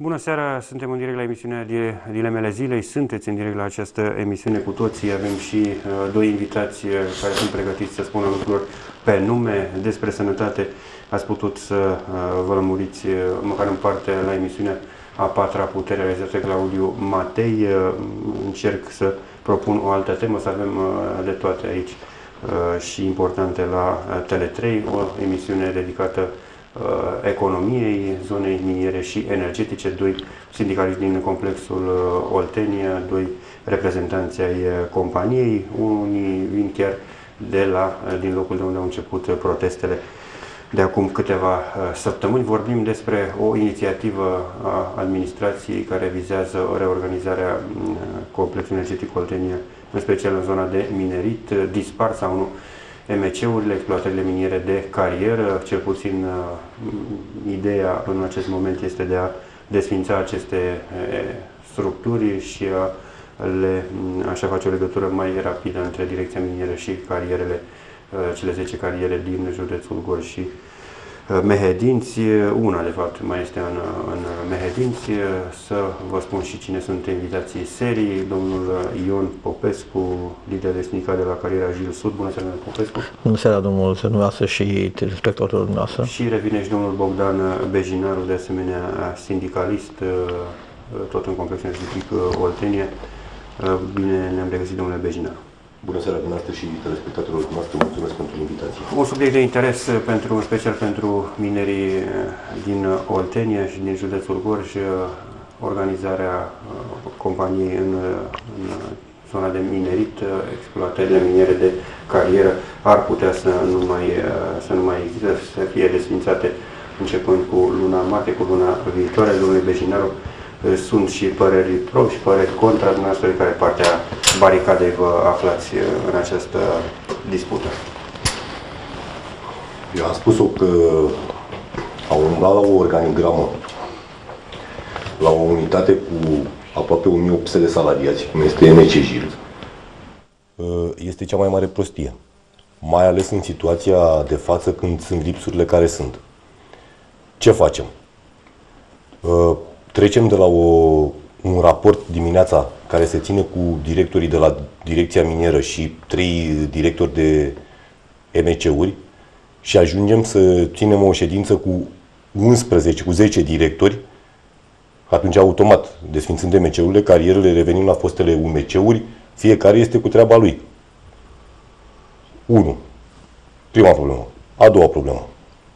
Bună seara, suntem în direct la emisiunea Dilemele Zilei. Sunteți în direct la această emisiune cu toții. Avem și doi invitați care sunt pregătiți să spună lucruri pe nume despre sănătate. Ați putut să vă lămuriți măcar în parte la emisiunea a patra putere realizată Claudiu Matei. Încerc să propun o altă temă, să avem de toate aici și importante la Tele3, o emisiune dedicată economiei, zonei miniere și energetice, doi sindicaliști din complexul Oltenia, doi reprezentanți ai companiei, unii vin chiar din locul de unde au început protestele de acum câteva săptămâni. Vorbim despre o inițiativă a administrației care vizează reorganizarea complexului energetic Oltenia, în special în zona de minerit, dispar sau nu MC-urile, exploatările miniere de carieră. Cel puțin ideea în acest moment este de a desfința aceste structuri și așa face o legătură mai rapidă între direcția minieră și carierele, cele 10 cariere din județul Gorj și Mehedinți. Una, de fapt, mai este în Mehedinți. Să vă spun și cine sunt invitații serii. Domnul Ion Popescu, lider de sindicat de la cariera Jil Sud. Bună seara, domnul Popescu. Bună seara, domnul dumneavoastră și telespectatorul dumneavoastră. Și revine și domnul Bogdan Bejinaru, de asemenea sindicalist, tot în complexul energetic Oltenia. Bine ne-am regăsit, domnule Bejinaru. Bună seara dumneavoastră și telespectatorilor dumneavoastră, mulțumesc pentru invitație. Un subiect de interes, în special pentru minerii din Oltenia și din județul Gorj, organizarea companiei în zona de minerit, exploatările miniere de carieră ar putea să nu mai există, să fie desfințate începând cu luna martie, cu luna viitoare. Domnule Bejinaru, sunt și păreri pro și păreri contra. Dumneavoastră, de care partea baricadei vă aflați în această dispută? Eu am spus-o că au umblat la o organigramă, la o unitate cu aproape 1800 de salariați, cum este MC Jil, este cea mai mare prostie. Mai ales în situația de față, când sunt lipsurile care sunt. Ce facem? Trecem de la un raport dimineața care se ține cu directorii de la direcția minieră și 3 directori de MC-uri și ajungem să ținem o ședință cu 10 directori. Atunci, automat, desfințând MC-urile, carierele, revenim la fostele UMC-uri, fiecare este cu treaba lui. 1. Prima problemă. A doua problemă.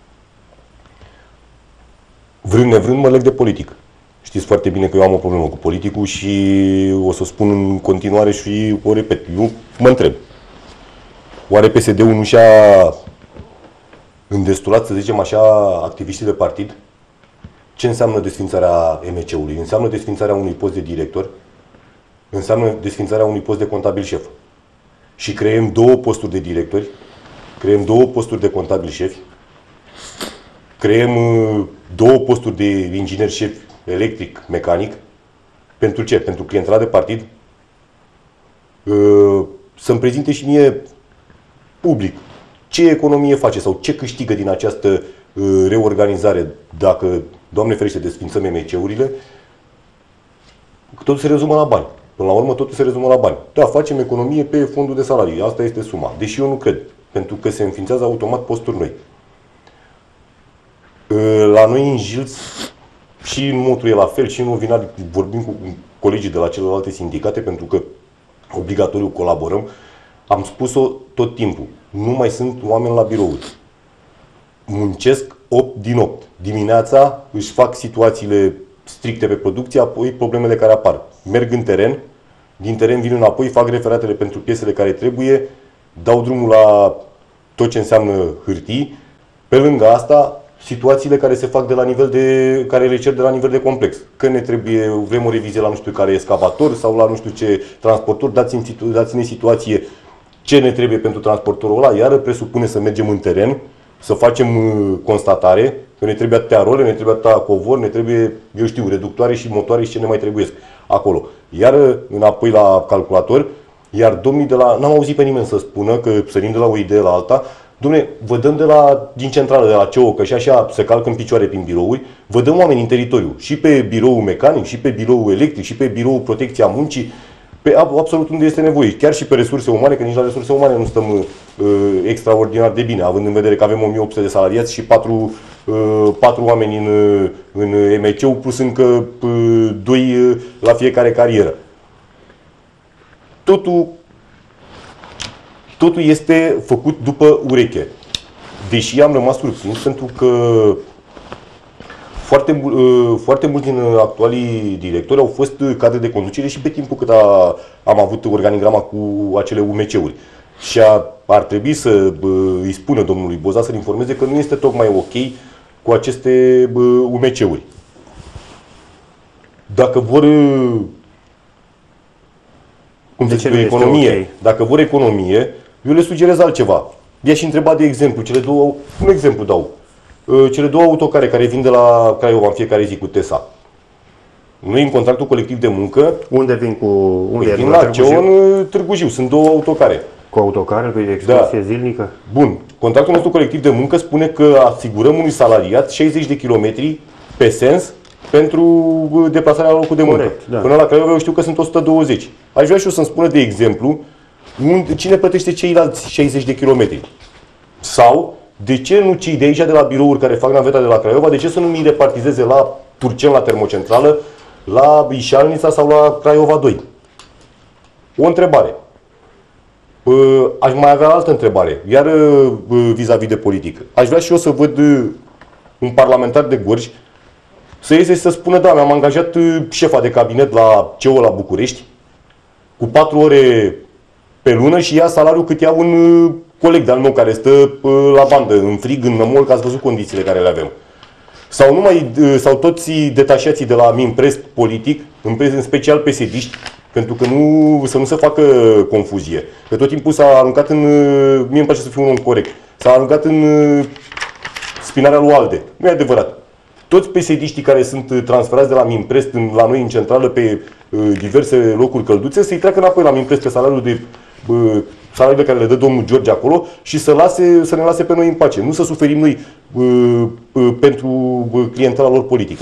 Vrând nevrând, mă leg de politic. Știți foarte bine că eu am o problemă cu politicul și o să o spun în continuare și o repet. Eu mă întreb. Oare PSD-ul nu și-a îndestulat, să zicem așa, activiștii de partid? Ce înseamnă desfințarea MC-ului? Înseamnă desfințarea unui post de director, înseamnă desfințarea unui post de contabil șef. Și creăm 2 posturi de directori, creăm 2 posturi de contabil șefi, creăm 2 posturi de inginer șef electric, mecanic. Pentru ce? Pentru clientela de partid? Să-mi prezinte și mie public ce economie face sau ce câștigă din această reorganizare, dacă, Doamne ferește, desfințăm MC-urile. Totul se rezumă la bani. Până la urmă, totul se rezumă la bani. Da, facem economie pe fondul de salarii. Asta este suma. Deși eu nu cred. Pentru că se înființează automat posturi noi. La noi în Jilț, și în Motru e la fel, și în Ovinari vorbim cu colegii de la celelalte sindicate, pentru că obligatoriu colaborăm. Am spus-o tot timpul. Nu mai sunt oameni la birouri. Muncesc 8 din 8. Dimineața își fac situațiile stricte pe producție, apoi problemele care apar. Merg în teren, din teren vin înapoi, fac referatele pentru piesele care trebuie, dau drumul la tot ce înseamnă hârtii. Pe lângă asta, situațiile care se fac care le cer de la nivel de complex. Că ne trebuie, vrem o revizie la nu știu care excavator sau la nu știu ce transportor, dați-ne situație ce ne trebuie pentru transportorul ăla, iar presupune să mergem în teren, să facem constatare, că ne trebuie atâtea role, ne trebuie atâtea covor, ne trebuie, eu știu, reductoare și motoare și ce ne mai trebuiesc acolo. Iar înapoi la calculator, iar domnii de la, n-am auzit pe nimeni să spună, că sărim de la o idee la alta, Dom'le, vă dăm din centrală, de la CEO, că și așa se calcă în picioare prin birouri, vă dăm oameni în teritoriu, și pe biroul mecanic, și pe biroul electric, și pe biroul protecția muncii, pe absolut unde este nevoie, chiar și pe resurse umane, că nici la resurse umane nu stăm extraordinar de bine, având în vedere că avem 1800 de salariați și 4 oameni în MCU, plus încă 2 la fiecare carieră. Totul este făcut după ureche. Deși am rămas surprins pentru că foarte mulți din actualii directori au fost cadre de conducere și pe timpul cât am avut organigrama cu acele UMC-uri. Și ar trebui să îi spună domnului Boza să-l informeze că nu este tocmai ok cu aceste UMC-uri. Dacă vor economie, dacă vor economie, eu le sugerez altceva. I-aș întreba, de exemplu, un exemplu dau, cele 2 autocare care vin de la Craiova în fiecare zi cu TESA. Noi, în contractul colectiv de muncă, unde vin la CEO în Târgu Jiu. Sunt 2 autocare. Cu autocare, cu excursie zilnică? Bun. Contractul nostru colectiv de muncă spune că asigurăm unui salariat 60 de kilometri pe sens pentru deplasarea la locul de muncă. Corect, da. Până la Craiova eu știu că sunt 120. Aș vrea și eu să-mi spună, de exemplu, cine plătește ceilalți 60 de kilometri? Sau, de ce nu cei de aici, de la birouri care fac naveta de la Craiova, de ce să nu mi repartizeze la Turceni, la termocentrală, la Ișalnița sau la Craiova 2? O întrebare. Aș mai avea altă întrebare, iar vis-a-vis de politică. Aș vrea și eu să văd un parlamentar de Gorj să iese și să spună, da, mi-am angajat șefa de cabinet la CEO la București cu 4 ore pe lună și ia salariul cât ia un coleg de-al meu care stă la bandă, în frig, în nămol, că ați văzut condițiile care le avem. Sau toți detașații de la Minprest politic, în special PSD-ști, pentru că să nu se facă confuzie. Că tot timpul s-a aruncat mie îmi place să fiu un om corect, s-a aruncat în spinarea lui ALDE. Nu e adevărat. Toți PSD-știi care sunt transferați de la Minprest la noi în centrală pe diverse locuri călduțe, să-i treacă înapoi la Minprest pe salariile pe care le dă domnul George acolo și să ne lase pe noi în pace. Nu să suferim noi pentru clientela lor politică.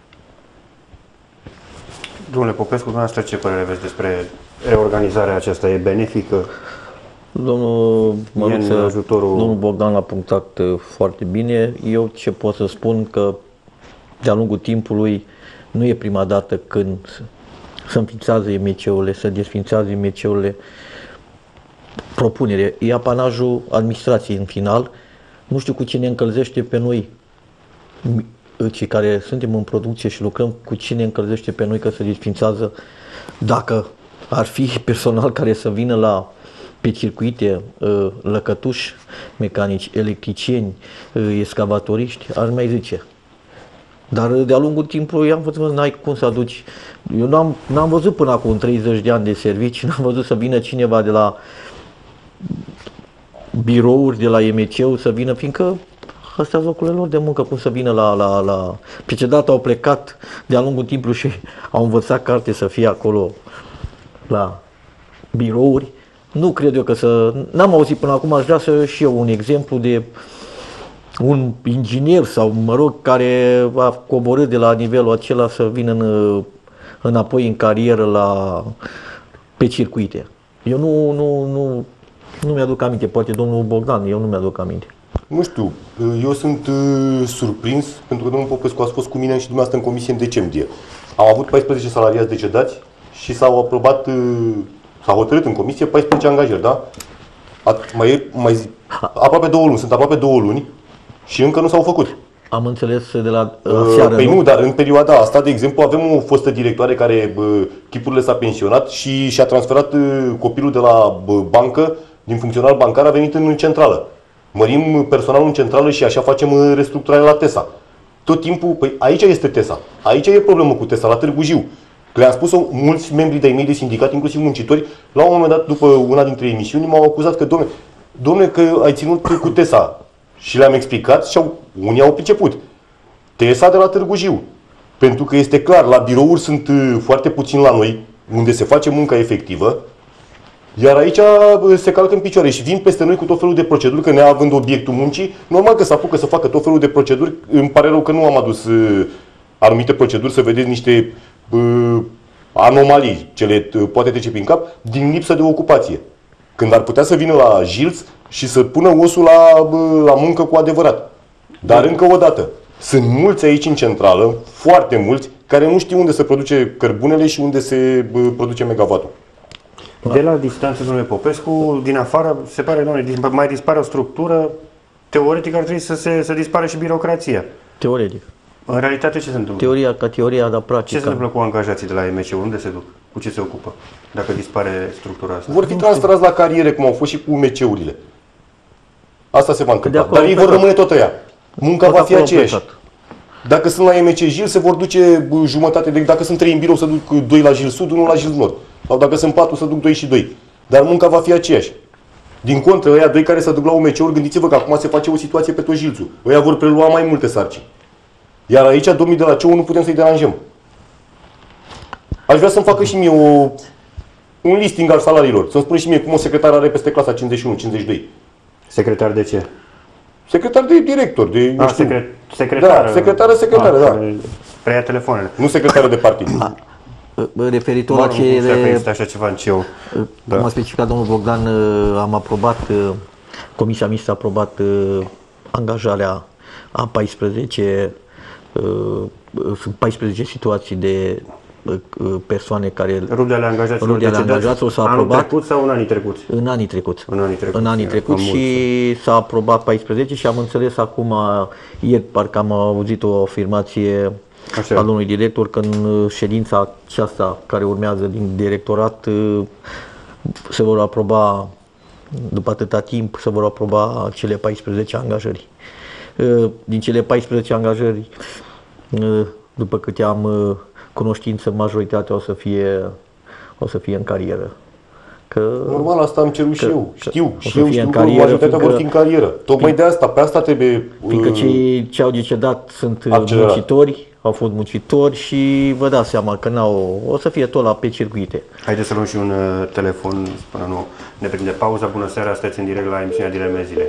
Domnule Popescu, dumneavoastră ce părere aveți despre reorganizarea aceasta? E benefică? Domnul Bogdan l-a punctat foarte bine. Eu ce pot să spun că de-a lungul timpului nu e prima dată când se înființează IMC-urile, se desființează IMC-urile. Propunere. E apanajul administrației în final. Nu știu cu cine încălzește pe noi, cei care suntem în producție și lucrăm, cu cine încălzește pe noi că se desființează. Dacă ar fi personal care să vină pe circuite, lăcătuși mecanici, electricieni, excavatoriști, ar mai zice. Dar de-a lungul timpului am văzut, n-ai cum să aduci. Eu n-am văzut până acum 30 de ani de servici, n-am văzut să vină cineva de la birouri, de la IMC-uri să vină, fiindcă astea sunt locurile lor de muncă, cum să vină la... Precedat au plecat de-a lungul timpului și au învățat carte să fie acolo la birouri. Nu cred eu n-am auzit până acum, aș vrea să și eu un exemplu de un inginer sau, care a coborât de la nivelul acela să vină înapoi în carieră pe circuite. Eu nu mi-aduc aminte, poate domnul Bogdan, eu nu mi-aduc aminte. Nu știu, eu sunt surprins pentru că domnul Popescu a fost cu mine și dumneavoastră în comisie în decembrie. Am avut 14 salariați decedați și s-a hotărât în comisie 14 angajări, da? Aproape 2 luni, sunt aproape 2 luni și încă nu s-au făcut. Am înțeles de la seară. Păi nu, dar în perioada asta, de exemplu, avem o fostă directoare care chipurile s-a pensionat și și-a transferat copilul de la bancă, din funcționar bancar, a venit în centrală. Mărim personalul în centrală și așa facem restructurare la TESA. Tot timpul, păi aici este TESA. Aici e problemă cu TESA, la Târgu Jiu. Le-am spus-o mulți membri de-ai mei de sindicat, inclusiv muncitori, la un moment dat, după una dintre emisiuni, m-au acuzat că, domne, că ai ținut cu TESA. Și le-am explicat și unii au priceput. TESA de la Târgu Jiu. Pentru că este clar, la birouri sunt foarte puțini la noi, unde se face munca efectivă. Iar aici se calcă în picioare și vin peste noi cu tot felul de proceduri, că neavând obiectul muncii, normal că se apucă să facă tot felul de proceduri. Îmi pare rău că nu am adus anumite proceduri, să vedeți niște anomalii ce le poate trece prin cap din lipsă de ocupație. Când ar putea să vină la Jilț și să pună osul la muncă cu adevărat. Dar încă o dată, sunt mulți aici în centrală, foarte mulți, care nu știu unde se produce cărbunele și unde se produce megavatul. De la distanță, domnule Popescu, din afară, se pare, domnule, mai dispare o structură, teoretic ar trebui să dispară și birocrația. Teoretic. În realitate ce se întâmplă? Teoria ca teoria, dar practic. Ce se întâmplă cu angajații de la EMC? Unde se duc? Cu ce se ocupă? Dacă dispare structura asta? Vor fi transferați la cariere, cum au fost și cu UMC-urile. Asta se va întâmpla. acolo Dar ei vor rămâne tot ăia. Munca va fi aceeași. Dacă sunt la EMC Jil, se vor duce jumătate de... Dacă sunt 3 în birou, să duc 2 la Jil Sud, 1 la Jil Nord. Sau dacă sunt 4, să duc 2 și 2. Dar munca va fi aceeași. Din contră, ăia 2 care se duc la UMC-uri, gândiți-vă că acum se face o situație pe tot Jilțul. Ăia vor prelua mai multe sarcini. Iar aici, domnii de la CEU, nu putem să-i deranjăm. Aș vrea să-mi facă și mie un listing al salariilor. Să-mi spună și mie cum o secretară are peste clasa 51-52. Secretar de ce? Secretar de director, de... Secretară. Da, secretară, da. Preia telefoanele. Nu secretară de partid. Referitor la Nu știu dacă cele... este așa ceva în CEU. Cum a specificat domnul Bogdan, am aprobat, Comisia Mixtă a aprobat angajarea a 14, sunt 14 situații de persoane care... Rudele angajaților angajaților s-a anul aprobat trecut sau în anii trecuți? în anii trecuți. În anii trecuți Și s-a aprobat 14 și am înțeles acum, ieri parcă am auzit o afirmație al unui director că în ședința aceasta care urmează din directorat se vor aproba, după atâta timp, se vor aproba cele 14 angajări. Din cele 14 angajări, după câte am cunoștință, majoritatea o să fie în carieră. Că normal, asta am cerut și eu. Știu că carieră, majoritatea vor fi în carieră. Tocmai de asta, pe asta trebuie... Fiindcă cei ce au decedat sunt muncitori, au fost muncitori și vă dați seama că o să fie tot pe circuite. Haideți să luăm și un telefon până nu ne prinde pauza. Bună seara, sunteți în direct la emisiunea Dileme Zilei.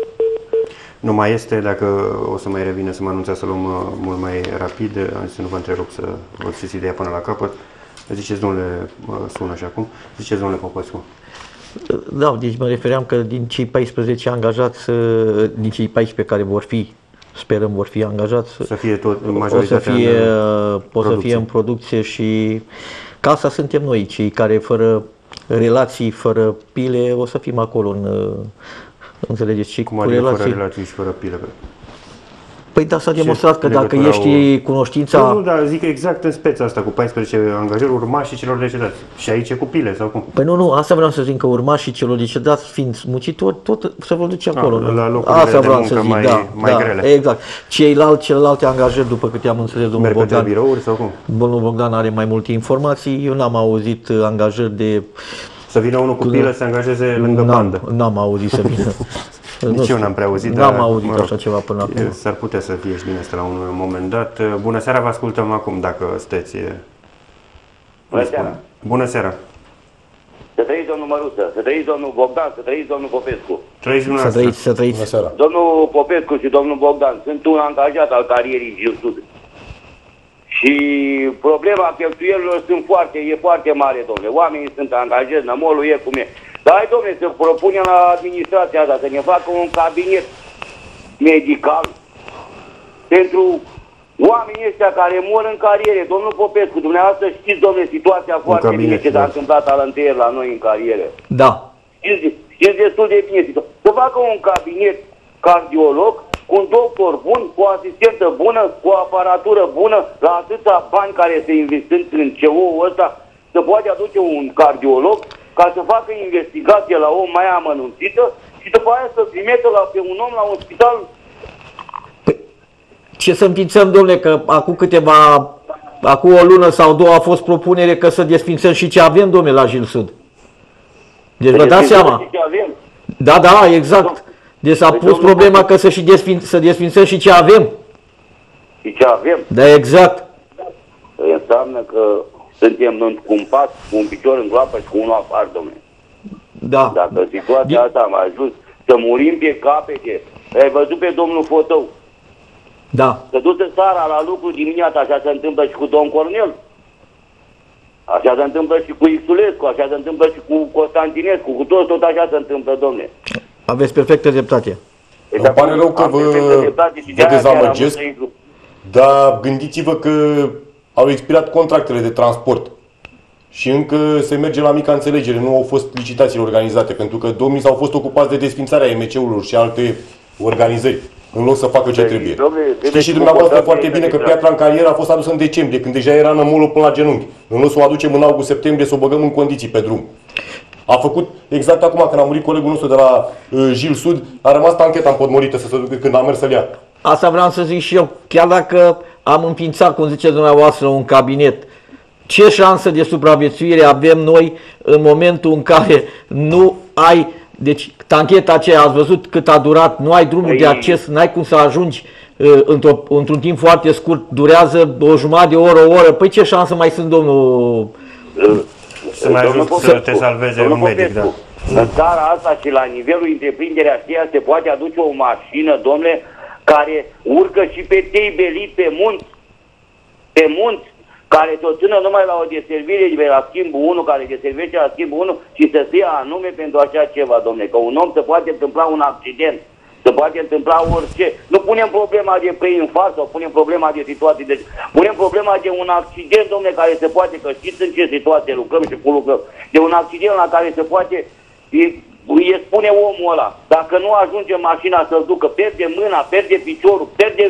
Nu mai este, dacă o să mai revină să mă anunțați să luăm mult mai rapid, să nu vă întrerup să vă țineți ideea până la capăt. Ziceți, domnule, sună și acum, ziceți, domnule Popescu. Da, deci mă refeream că din cei 14 angajați, din cei 14 care vor fi, sperăm vor fi angajați, să fie tot, majoritatea o să fie în producție și ca asta suntem noi, cei care fără relații, fără pile, o să fim acolo în... Înțelegeți? Și cum adică fără relații și fără pile? Păi da, s-a demonstrat că dacă ești cunoștința... Nu, dar zic exact în speța asta, cu 14 angajări, urmașii celor decedați. Și aici e cu pile, sau cum? Păi nu, asta vreau să zic, că urmașii celor decedați, fiind muncitori, tot se vor duce acolo. La locurile de muncă mai grele. Exact. Celelalte angajări, după câte am înțeles, domnul Bogdan... Merg birouri sau cum? Domnul Bogdan are mai multe informații, eu n-am auzit angajări de... Să vină unul cu pilă să se angajeze lângă bandă. N-am auzit să vină. Nici eu n-am prea auzit, n-am auzit așa ceva până acum. S-ar putea să fie și din asta la un moment dat. Bună seara, vă ascultăm acum, dacă sunteți. Bună seara. Bună seara. Să trăiți, domnul Măruță, să trăiți, domnul Bogdan, să trăiți, domnul Popescu. Trăiți dumneavoastră. Să trăiți. Bună seara. Domnul Popescu și domnul Bogdan, sunt un angajat al carierii Jil Sud. Și problema cheltuielilor e foarte mare, domnule. Oamenii sunt angajați, nămolul e cum e. Dar hai, domnule, să propunem la administrația asta să ne facă un cabinet medical pentru oamenii ăștia care mor în cariere. Domnul Popescu, dumneavoastră știți, domnule, situația foarte bine ce s-a întâmplat alăntăieri la noi în carieră. Da. Știți destul de bine. Să facă un cabinet cardiolog cu un doctor bun, cu o asistentă bună, cu o aparatură bună, la atâția bani care se investând în CEU-ul ăsta, să poate aduce un cardiolog ca să facă investigație la om mai amănunțită și după aia să trimită pe un om la un spital. Ce să înființăm, domnule, că acum o lună sau două a fost propunere că să desfințăm și ce avem, domnule, la Jil Sud. Deci vă dați seama. Da, exact. Deci s-a pus problema că să desfințăm și ce avem. Și ce avem? Da, exact. Înseamnă că suntem cu un pas, cu un picior în groapă și cu unul afară, domnule. Da. Dacă situația asta am ajuns să murim pe capete, ai văzut pe domnul Fotău, Da. să du-se seara la lucru dimineața, așa se întâmplă și cu domn Cornel. Așa se întâmplă și cu Ixulescu, așa se întâmplă și cu Constantinescu, cu toți tot așa se întâmplă, domne. Aveți perfectă dreptate. Îmi pare rău că vă dezamăgesc, dar gândiți-vă că au expirat contractele de transport și încă se merge la mica înțelegere, nu au fost licitațiile organizate, pentru că domnii s-au fost ocupați de desfințarea EMC-urilor și alte organizări, în loc să facă ce trebuie. Știți și dumneavoastră foarte bine că piatra în carieră a fost adusă în decembrie, când deja era nămolul până la genunchi. În loc să o aducem în august-septembrie, să o băgăm în condiții pe drum. A făcut exact acum când a murit colegul nostru de la Jil Sud, a rămas tancheta împotmorită să se ducă când a mers să-l ia. Asta vreau să zic și eu, chiar dacă am înființat, cum ziceți dumneavoastră, un cabinet, ce șansă de supraviețuire avem noi în momentul în care nu ai, deci tancheta aceea, ați văzut cât a durat, nu ai drumul de acces, n-ai cum să ajungi într-un timp foarte scurt, durează o jumătate de oră, o oră, păi ce șansă mai sunt, domnul? Să mai ajung să te salveze un medic, da. În țara asta și la nivelul întreprinderii aceea se poate aduce o mașină, domnule, care urcă și pe teibelit, pe munți, care să o țină numai la o deservire de la schimbul 1, care deservește la schimbul 1 și să se ia anume pentru așa ceva, domnule, că un om se poate întâmpla un accident, se poate întâmpla orice. Nu punem problema de preinfarct sau punem problema de situații, deci punem problema de un accident, domnule, care se poate, că știți în ce situație lucrăm și cum lucrăm, de un accident la care se poate, îi spune omul ăla, dacă nu ajunge mașina să-l ducă, pierde mâna, pierde piciorul, pierde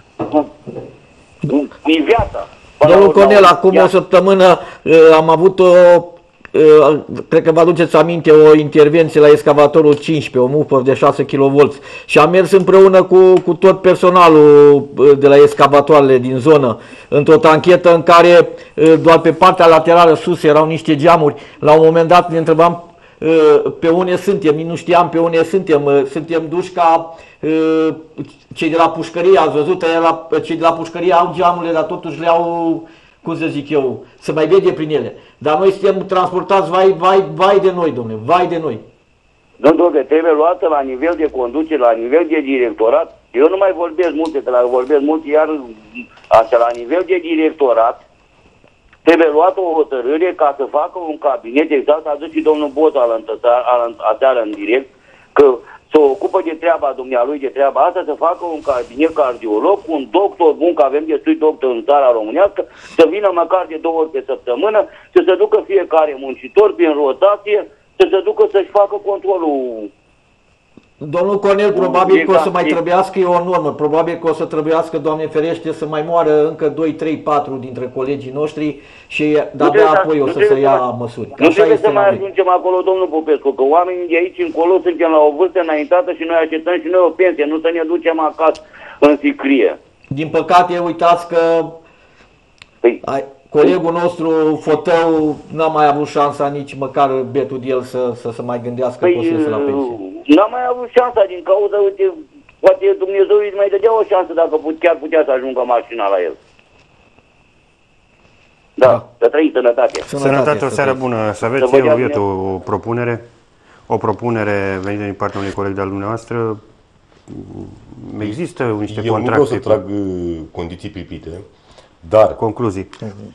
viața. Domnul Cornel, acum o săptămână am avut cred că vă aduceți aminte, o intervenție la excavatorul 15, o mufă de 6 kV și am mers împreună cu tot personalul de la excavatoarele din zonă într-o tanchetă în care doar pe partea laterală sus erau niște geamuri. La un moment dat ne întrebam pe unde suntem, nu știam pe unde suntem duși ca cei de la pușcărie, ați văzut, cei de la pușcărie au geamurile, dar totuși le au, cum să zic eu, să mai vede prin ele. Dar noi suntem transportați, vai de noi, domnule, vai de noi. Domnule, trebuie luată la nivel de conducere, la nivel de directorat. Eu nu mai vorbesc multe, că dacă vorbesc multe, iar așa, la nivel de directorat, trebuie luată o hotărâre ca să facă un cabinet, exact a zis și domnul Boza aseară în direct, că se ocupă de treaba dumnealui, de treaba asta, să facă un cabinet cardiolog, un doctor bun, că avem destui doctor în țara românească, să vină măcar de 2 ori pe săptămână, să se ducă fiecare muncitor prin rotație, să se ducă să-și facă controlul. Domnul Cornel, probabil că o să mai trebuiască, e o normă, probabil că o să trebuiască, Doamne ferește, să mai moară încă 2, 3, 4 dintre colegii noștri și de-abia apoi o să se ia măsuri. Nu trebuie să mai ajungem acolo, domnul Popescu, că oamenii de aici încolo suntem la o vârstă înaintată și noi așteptăm și noi o pensie, nu să ne ducem acasă în sicrie. Din păcate, uitați că colegul nostru, Fotău, n-a mai avut șansa nici măcar betul de el să mai gândească că o să iasă la pensie. N-a mai avut șansa din cauza, uite, poate Dumnezeu îi mai dădea o șansă dacă chiar putea să ajungă mașina la el. Da, să trăiți sănătate. Sănătate, o seară bună să aveți. Eu, iată, o propunere venită din partea unui coleg de-al dumneavoastră. Există niște contracte. Eu nu vreau să trag condiții pripite, dar... Concluzii.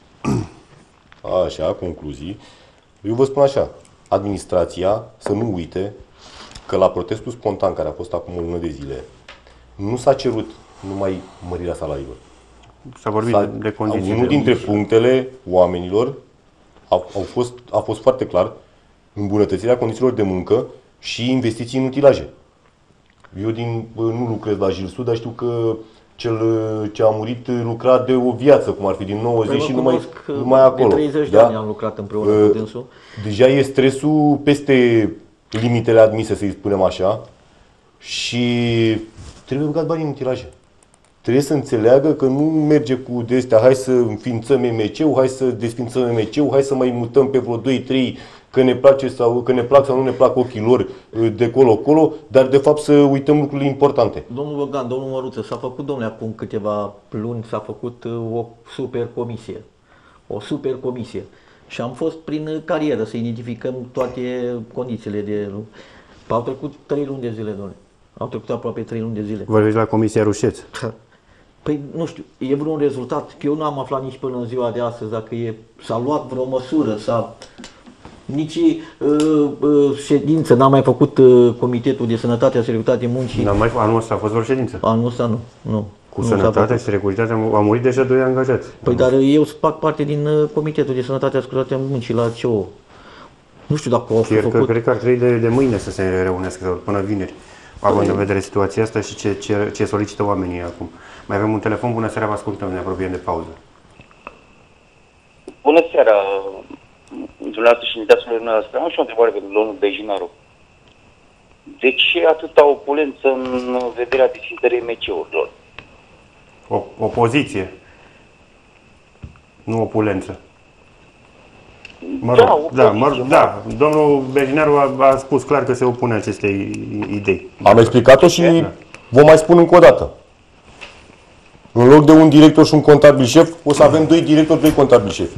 Așa, concluzii. Eu vă spun așa, administrația să nu uite că la protestul spontan care a fost acum o lună de zile, nu s-a cerut numai mărirea salariilor. S-a vorbit de condiții. Unul dintre punctele oamenilor a fost foarte clar îmbunătățirea condițiilor de muncă și investiții în utilaje. Eu nu lucrez la Jil Sud, dar știu că cel ce a murit lucra de o viață, cum ar fi din 90 și numai acolo. De 30 de ani am lucrat împreună cu dânsul. Deja e stresul peste limitele admise, să-i spunem așa, și trebuie băgat bani în utilaje. Trebuie să înțeleagă că nu merge cu de-astea, hai să înființăm MC-ul, hai să desfințăm MC-ul, hai să mai mutăm pe vreo 2-3 că ne place sau că ne plac sau nu ne plac ochii lor de colo-colo, dar de fapt să uităm lucrurile importante. Domnul Bogdan, domnul Măruță, s-a făcut, domnule, acum câteva luni, s-a făcut o super comisie. O super comisie. Și am fost prin carieră să identificăm toate condițiile de... Au trecut 3 luni de zile, doamne. Au trecut aproape 3 luni de zile. Vorbești la Comisia Rușeț. Păi nu știu, e vreun rezultat? Că eu nu am aflat nici până în ziua de astăzi dacă s-a luat vreo măsură, nici ședință, n-a mai făcut Comitetul de Sănătate, Securitate Muncii. Anul ăsta a fost vreo ședință. Anul ăsta nu. Cu sănătate și securitate au murit deja 2 angajați. Păi dar eu fac parte din Comitetul de Sănătate și Securitate Muncii la CO. Nu știu dacă au făcut. Cred că ar trebui de mâine să se reunească sau până vineri, având în vedere situația asta și ce solicită oamenii acum. Mai avem un telefon, bună seara, vă ascultăm, ne apropiem de pauză. Bună seara, dumneavoastră și invitațiilor dumneavoastră. Am și o întrebare pentru domnul Bejinaru. De ce atâta opulență în vederea deschiderii MC-urilor? Opoziție, nu opulență. Mă rog, da, domnul Bejinaru a spus clar că se opune acestei idei. Am explicat-o și vă mai spun încă o dată. În loc de un director și un contabil șef, o să avem 2 directori, 2 contabili șefi.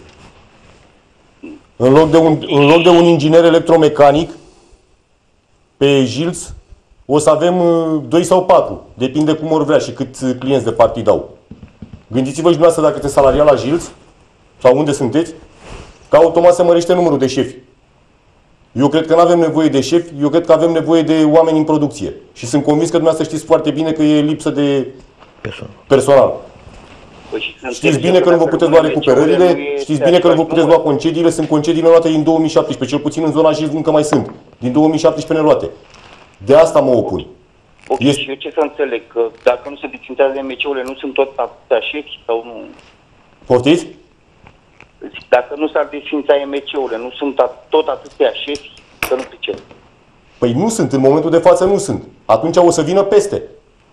În loc de un inginer electromecanic pe Jilț, o să avem 2 sau 4. Depinde cum ori vrea și cât clienți de partid au. Gândiți-vă și dumneavoastră dacă sunteți salariat la Jilț sau unde sunteți, că automat se mărește numărul de șefi. Eu cred că nu avem nevoie de șefi, eu cred că avem nevoie de oameni în producție. Și sunt convins că dumneavoastră știți foarte bine că e lipsă de personal. Știți bine că nu vă puteți lua recuperările, știți bine că nu vă puteți lua concediile, sunt concediile luate din 2017, cel puțin în zona Jilț încă mai sunt. Din 2017 neluate. De asta mă opun. Ok, și eu ce să înțeleg? Că dacă nu se desfințează MC-urile, nu sunt tot atâția șefi sau nu? Poftiți? Dacă nu s-ar desfința MC-urile, nu sunt tot atâția șefi, să nu pricep. Păi nu sunt, în momentul de față nu sunt. Atunci o să vină peste.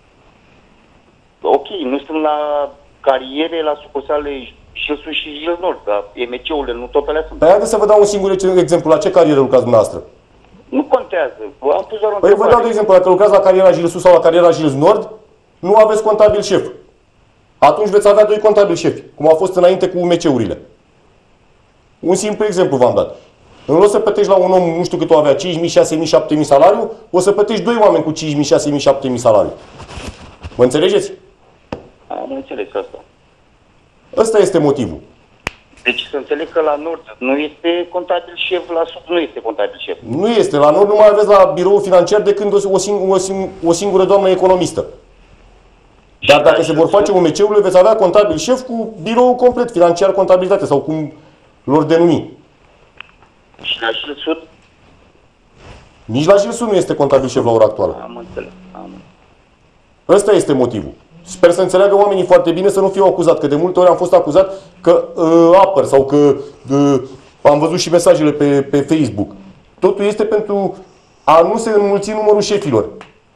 Ok, nu sunt la cariere, la sucursale Jilțul și Jilț Nord, dar MC-urile nu tot alea sunt. Păi haideți să vă dau un singur exemplu. La ce carieră lucrați dumneavoastră? Nu contează. Am pus doar o Păi vă dau de exemplu. Dacă lucrați la cariera Jilțul sau la cariera Jilț Nord, nu aveți contabil șef. Atunci veți avea 2 contabili șefi, cum a fost înainte cu MC-urile. Un simplu exemplu v-am dat. În loc să plătești la un om, nu știu cât o avea, 5.000, 6.000, 7.000 salariu, o să plătești 2 oameni cu 5.000, 6.000, 7.000 salariu. Mă înțelegeți? Am înțeles asta. Ăsta este motivul. Deci să înțeleg că la Nord nu este contabil șef, la Sud nu este contabil șef. Nu este. La Nord nu mai aveți la birou financiar decât o singură doamnă economistă. Dar dacă se vor face UMC-urile, veți avea contabil șef cu birou complet, financiar, contabilitate sau cum lor denumi. Și la Jilț Sud? Nici la Jilț Sud nu este contabil șef la ora actuală. Am înțeles. Ăsta este motivul. Sper să înțeleagă oamenii foarte bine, să nu fiu acuzat, că de multe ori am fost acuzat că apăr sau că am văzut și mesajele pe Facebook. Totul este pentru a nu se înmulți numărul șefilor.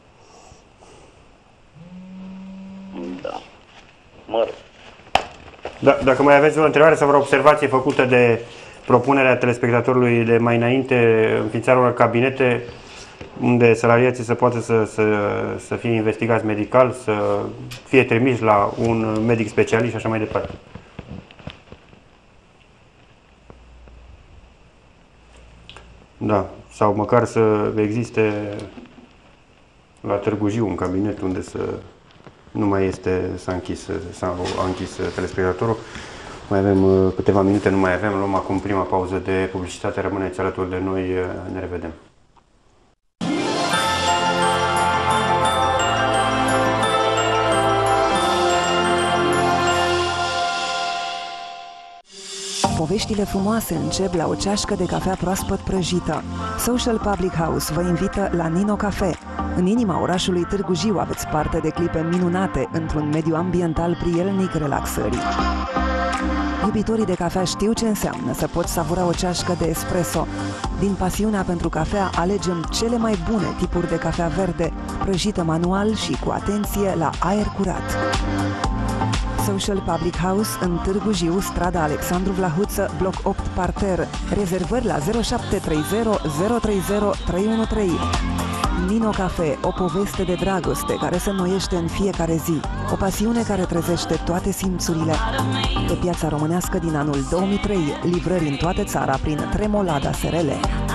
Da. Mă rog. Da, dacă mai aveți o întrebare sau vreo observație făcută de propunerea telespectatorului de mai înainte, înființarea unor cabinete unde salariații să poată să fie investigați medical, să fie trimiși la un medic specialist și așa mai departe. Da, sau măcar să existe la Târgu Jiu un cabinet unde nu mai este, s-a închis telespectatorul. Mai avem câteva minute, nu mai avem, luăm acum prima pauză de publicitate, rămâneți alături de noi, ne revedem. Poveștile frumoase încep la o ceașcă de cafea proaspăt prăjită. Social Public House vă invită la Nino Cafe. În inima orașului Târgu Jiu aveți parte de clipe minunate într-un mediu ambiental prielnic relaxării. Iubitorii de cafea știu ce înseamnă să poți savura o ceașcă de espresso. Din pasiunea pentru cafea alegem cele mai bune tipuri de cafea verde, prăjită manual și cu atenție la aer curat. Social Public House în Târgu Jiu, strada Alexandru Vlahuță, bloc 8 parter. Rezervări la 0730 030 313. Nino Cafe, o poveste de dragoste care se înnoiește în fiecare zi, o pasiune care trezește toate simțurile. Pe piața românească din anul 2003, livrări în toată țara prin Tremolada SRL.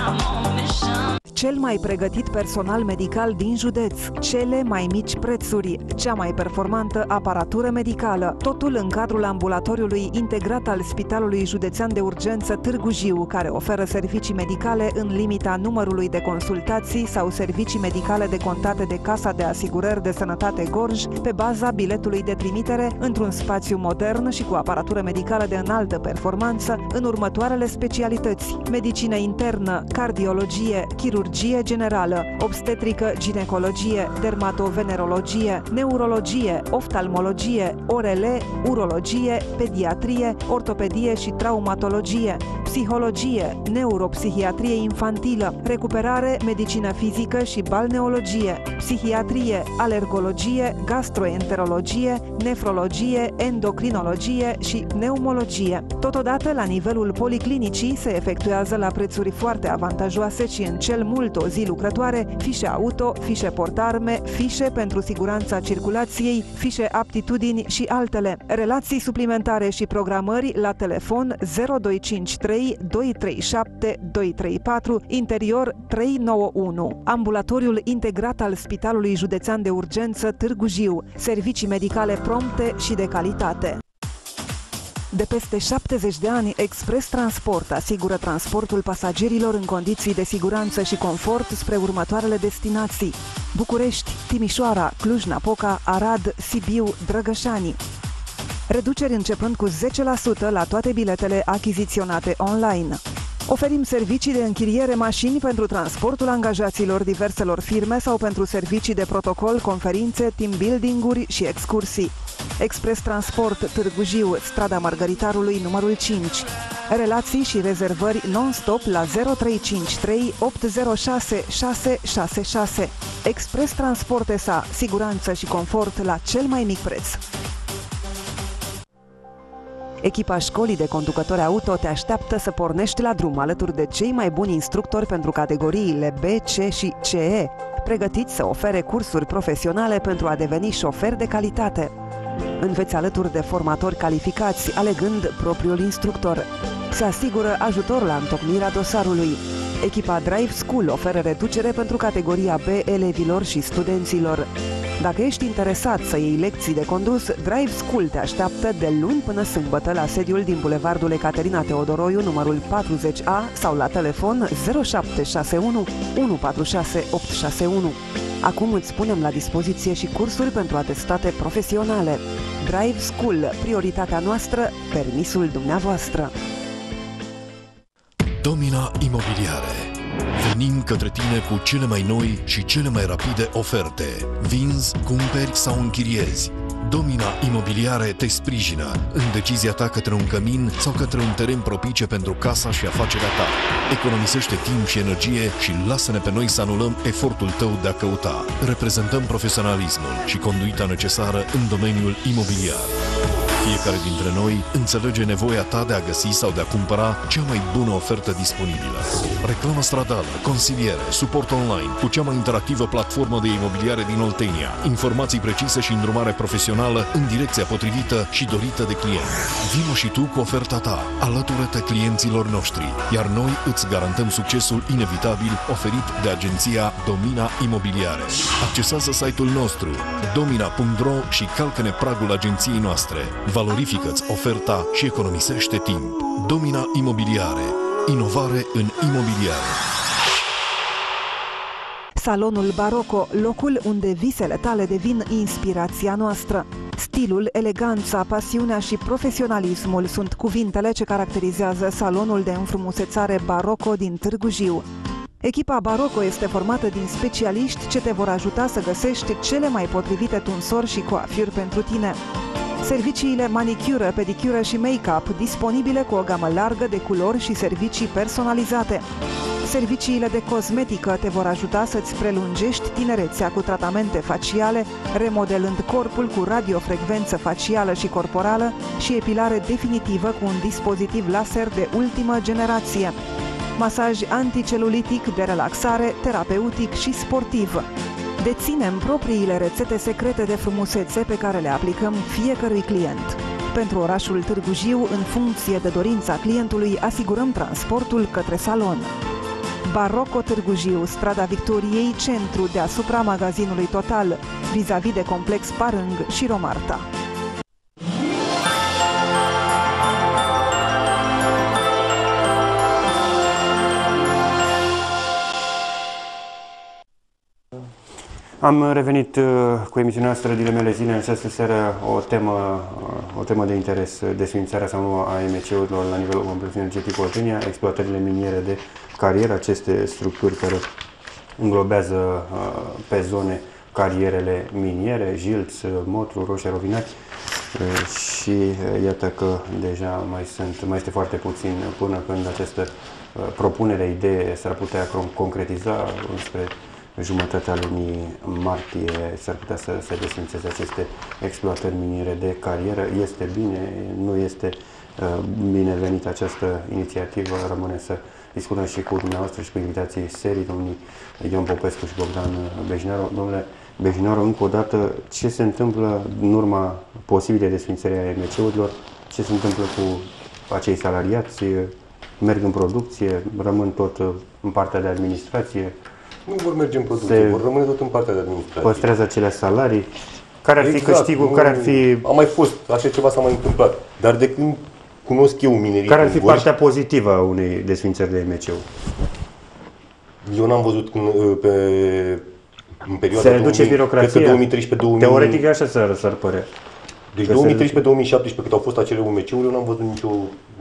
Cel mai pregătit personal medical din județ, cele mai mici prețuri, cea mai performantă aparatură medicală, totul în cadrul ambulatoriului integrat al Spitalului Județean de Urgență Târgu Jiu, care oferă servicii medicale în limita numărului de consultații sau servicii medicale decontate de Casa de Asigurări de Sănătate Gorj pe baza biletului de trimitere într-un spațiu modern și cu aparatură medicală de înaltă performanță în următoarele specialități: medicină internă, cardiologie, chirurgie generală, obstetrică, ginecologie, dermatovenerologie, neurologie, oftalmologie, ORL, urologie, pediatrie, ortopedie și traumatologie, psihologie, neuropsihiatrie infantilă, recuperare, medicină fizică și balneologie, psihiatrie, alergologie, gastroenterologie, nefrologie, endocrinologie și pneumologie. Totodată, la nivelul policlinicii se efectuează la prețuri foarte avantajoase și în cel mult o zi lucrătoare fișe auto, fișe portarme, fișe pentru siguranța circulației, fișe aptitudini și altele. Relații suplimentare și programări la telefon 0253 237 234, interior 391. Ambulatoriul integrat al Spitalului Județean de Urgență Târgu Jiu. Servicii medicale prompte și de calitate. De peste 70 de ani, Express Transport asigură transportul pasagerilor în condiții de siguranță și confort spre următoarele destinații: București, Timișoara, Cluj-Napoca, Arad, Sibiu, Drăgășani. Reduceri începând cu 10% la toate biletele achiziționate online. Oferim servicii de închiriere mașini pentru transportul angajaților diverselor firme sau pentru servicii de protocol, conferințe, team building-uri și excursii. Express Transport Târgu Jiu, strada Margăritarului, numărul 5. Relații și rezervări non-stop la 0353 806 666. Express Transport SA, siguranță și confort la cel mai mic preț. Echipa școlii de conducători auto te așteaptă să pornești la drum alături de cei mai buni instructori pentru categoriile B, C și CE, pregătiți să ofere cursuri profesionale pentru a deveni șofer de calitate. Înveți alături de formatori calificați, alegând propriul instructor. Se asigură ajutor la întocmirea dosarului. Echipa Drive School oferă reducere pentru categoria B elevilor și studenților. Dacă ești interesat să iei lecții de condus, Drive School te așteaptă de luni până sâmbătă la sediul din Bulevardul Ecaterina Teodoroiu, numărul 40A, sau la telefon 0761 146 861. Acum îți punem la dispoziție și cursuri pentru atestate profesionale. Drive School, prioritatea noastră, permisul dumneavoastră. Domina Imobiliare. Venim către tine cu cele mai noi și cele mai rapide oferte. Vinzi, cumperi sau închiriezi. Domina Imobiliare te sprijină în decizia ta către un cămin sau către un teren propice pentru casa și afacerea ta. Economisește timp și energie și lasă-ne pe noi să anulăm efortul tău de a căuta. Reprezentăm profesionalismul și conduita necesară în domeniul imobiliar. Fiecare dintre noi înțelege nevoia ta de a găsi sau de a cumpăra cea mai bună ofertă disponibilă. Reclamă stradală, consiliere, suport online cu cea mai interactivă platformă de imobiliare din Oltenia, informații precise și îndrumare profesională în direcția potrivită și dorită de client. Vino și tu cu oferta ta, alătură-te clienților noștri, iar noi îți garantăm succesul inevitabil oferit de agenția Domina Imobiliare. Accesează site-ul nostru domina.ro și calcă-ne pragul agenției noastre. Valorifică-ți oferta și economisește timp. Domina Imobiliare. Inovare în imobiliare. Salonul Baroco, locul unde visele tale devin inspirația noastră. Stilul, eleganța, pasiunea și profesionalismul sunt cuvintele ce caracterizează salonul de înfrumusețare Baroco din Târgu Jiu. Echipa Baroco este formată din specialiști ce te vor ajuta să găsești cele mai potrivite tunsori și coafiuri pentru tine. Serviciile manicură, pedicură și make-up disponibile cu o gamă largă de culori și servicii personalizate. Serviciile de cosmetică te vor ajuta să-ți prelungești tinerețea cu tratamente faciale, remodelând corpul cu radiofrecvență facială și corporală și epilare definitivă cu un dispozitiv laser de ultimă generație. masaj anticelulitic, de relaxare, terapeutic și sportiv. Deținem propriile rețete secrete de frumusețe pe care le aplicăm fiecărui client. Pentru orașul Târgu Jiu, în funcție de dorința clientului, asigurăm transportul către salon. Barocco Târgu Jiu, strada Victoriei, centru deasupra magazinului Total, vis-a-vis de complex Parâng și Romarta. Am revenit cu emisiunea noastră Dilemele Zilei. În această seară o temă de interes, desființarea sau nu a EMC-urilor la nivelul complexului energetic Oltenia, exploatările miniere de carieră, aceste structuri care înglobează pe zone carierele miniere, Jilț, Motru, Roșia Rovinari, și iată că deja mai este foarte puțin până când această propunere, idee s-ar putea concretiza înspre jumătatea lunii martie, s-ar putea să se desfințeze aceste exploatări miniere de carieră. Este bine, nu este binevenită această inițiativă, rămâne să discutăm și cu dumneavoastră și cu invitații serii, domnii Ion Popescu și Bogdan Bejinaru. Domnule Bejinaru, încă o dată, ce se întâmplă în urma posibile desfințări a EMC-urilor? Ce se întâmplă cu acei salariați? Merg în producție? Rămân tot în partea de administrație? Nu vor merge în producție, vor rămâne tot în partea de administrație. Păstrează acele salarii? Care ar fi câștigul? Care ar fi... A mai fost, așa ceva s-a mai întâmplat. Dar de când cunosc eu minerii... Care ar fi partea pozitivă a unei desfințări de EMC-uri? Eu n-am văzut în perioada se reduce birocrația? 2013-2000... Teoretic așa s-ar părea. Deci 2013-2017, cât au fost acele UMC-uri, eu n-am văzut nicio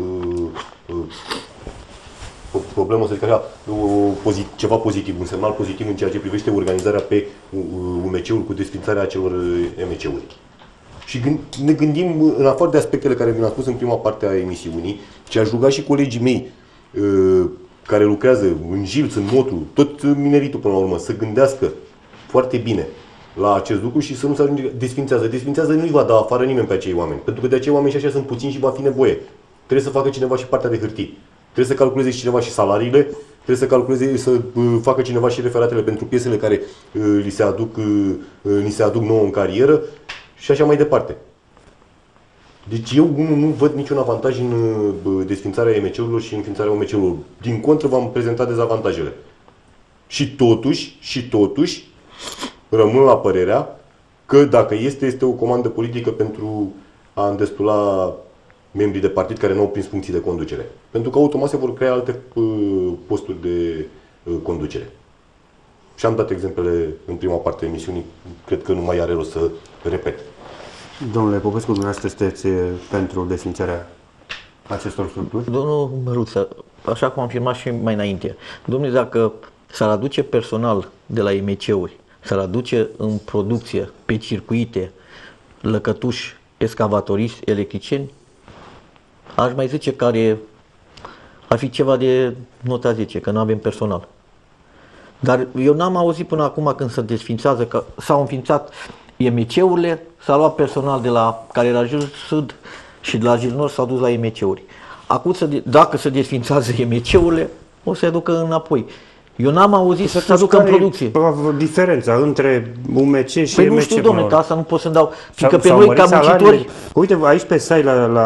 problemă, să zic așa, ceva pozitiv, un semnal pozitiv în ceea ce privește organizarea pe UMC-uri cu desfințarea acelor EMC-uri. Și ne gândim, în afară de aspectele care vi le-am spus în prima parte a emisiunii, ce aș ruga și colegii mei care lucrează în Jilț, în Motru, tot mineritul până la urmă, să gândească foarte bine la acest lucru și să nu se ajunge desfințează. Desfințează nu-i va da afară nimeni pe acei oameni, pentru că de acei oameni și așa sunt puțini și va fi nevoie. Trebuie să facă cineva și partea de hârtii. Trebuie să calculeze și cineva și salariile, trebuie să calculeze, să facă cineva și referatele pentru piesele care li se aduc nouă în carieră și așa mai departe. Deci eu nu văd niciun avantaj în desfințarea EMC-urilor și înființarea OMC-urilor. Din contră v-am prezentat dezavantajele. Și totuși rămân la părerea că dacă este o comandă politică pentru a îndestula membrii de partid care nu au prins funcții de conducere. Pentru că automat se vor crea alte posturi de conducere. Și am dat exemplele în prima parte a emisiunii, cred că nu mai are rost să repet. Domnule Popescu, dumneavoastră sunteți pentru desfințarea acestor structuri? Domnul Măruță, așa cum am afirmat și mai înainte, domnule, dacă s-ar aduce personal de la EMC-uri, s-ar aduce în producție, pe circuite, lăcătuși, excavatoriști, electricieni, aș mai zice care ar fi ceva de nota 10, că nu avem personal. Dar eu n-am auzit până acum când se desfințează, că s-au înființat EMC-urile, s-a luat personal de la Cariera Sud și de la Jilț Nord s-au dus la EMC-uri. Acum, dacă se desfințează EMC-urile, o să se ducă înapoi. Eu n-am auzit să se aducă în producție. Diferența între UMC și păi EMC? Nu știu, domnule, că asta nu pot să-mi dau. Fiindcă pe noi, ca muncitori... Uite, aici pe site,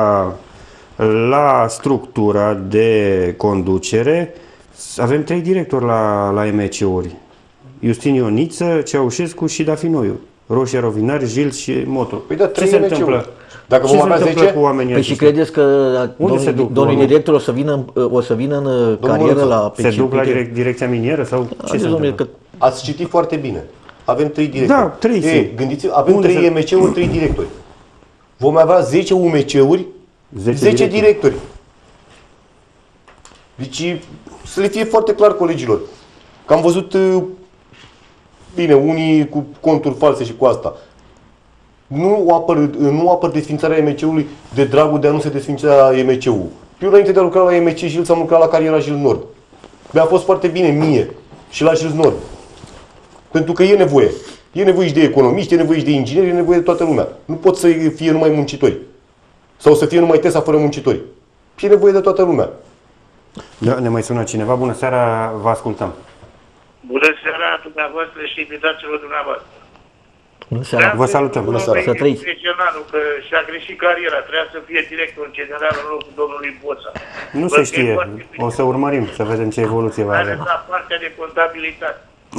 la structura de conducere, avem 3 directori la EMC-uri. Justin Ioniță, Ceaușescu și Dafinoiu. Roșia Rovinari, Jilț și Motru. Păi da, ce se întâmplă? Dacă vom avea 10, cu oamenii și credeți că domnul director o să vină în carieră la se duc la direcția minieră sau ce se întâmplă? Ați citit foarte bine. Avem 3 directori. Da, 3. Gândiți-vă, avem 3 EMC-uri, 3 directori. Vom avea 10 UMC-uri, 10 directori. Deci să le fie foarte clar colegilor. Că am văzut bine, unii cu conturi false și cu asta. Nu apăr desfințarea EMC-ului de dragul de a nu se desfința EMC-ul. Eu înainte de a lucra la EMC Jilț am lucrat la Cariera Jilț Nord. Mi-a fost foarte bine mie și la Jilț Nord. Pentru că e nevoie. E nevoie și de economiști, e nevoie și de ingineri, e nevoie de toată lumea. Nu pot să fie numai muncitori. Sau să fie numai TESA fără muncitori. E nevoie de toată lumea. Da, ne mai sună cineva. Bună seara, vă ascultăm. Bună seara dumneavoastră și invitațiilor dumneavoastră. Bună seara. Vă salutăm. Bună seara. Să trăiți. Regionalul, că și-a greșit cariera, trebuia să fie director general în locul domnului Boța. Nu se știe. O să urmărim, să vedem ce evoluție va Are avea. la partea de contabilitate.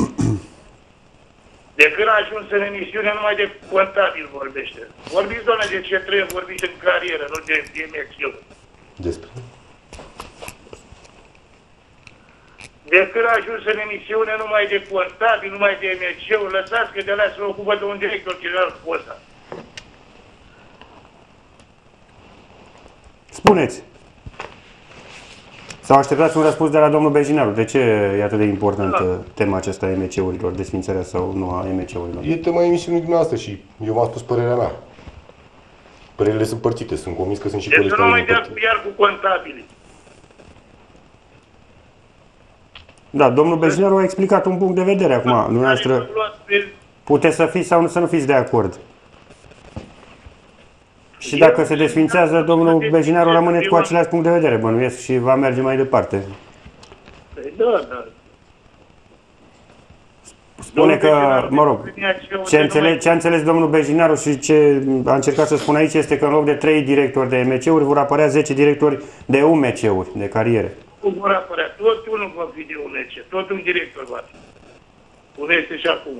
De când a ajuns în emisiune, numai de contabil vorbește. Vorbiți, doamne, de ce trebuie vorbiți în carieră, nu de MCU. Despre. De când a ajuns în emisiune, numai de contabil, numai de MCU, lăsați că de alea se ocupă de un director general cu ăsta. Spuneți. Sau așteptați un răspuns de la domnul Bejinaru. De ce e atât de importantă tema aceasta a MC-urilor, desfințarea sau nu a MC-urilor? E tema emisiunii dumneavoastră și eu m-am spus părerea mea. Părerile sunt părțite, sunt convins că sunt și Deci păreri să nu mai care dea sunt cu iar cu contabilii. Da, domnul Bejinaru a explicat un punct de vedere acum. Dumneavoastră puteți să fiți sau să nu fiți de acord. Și dacă se desfințează, domnul Bejinaru rămâne cu același punct de vedere, bănuiesc, și va merge mai departe. Păi da. Spune că, mă rog, ce a înțeles domnul Bejinaru și ce a încercat să spun aici este că în loc de 3 directori de MC-uri vor apărea 10 directori de UMC-uri, de cariere. Cum vor apărea? Tot unul va fi de UMC, tot un director va fi. Cum este și acum.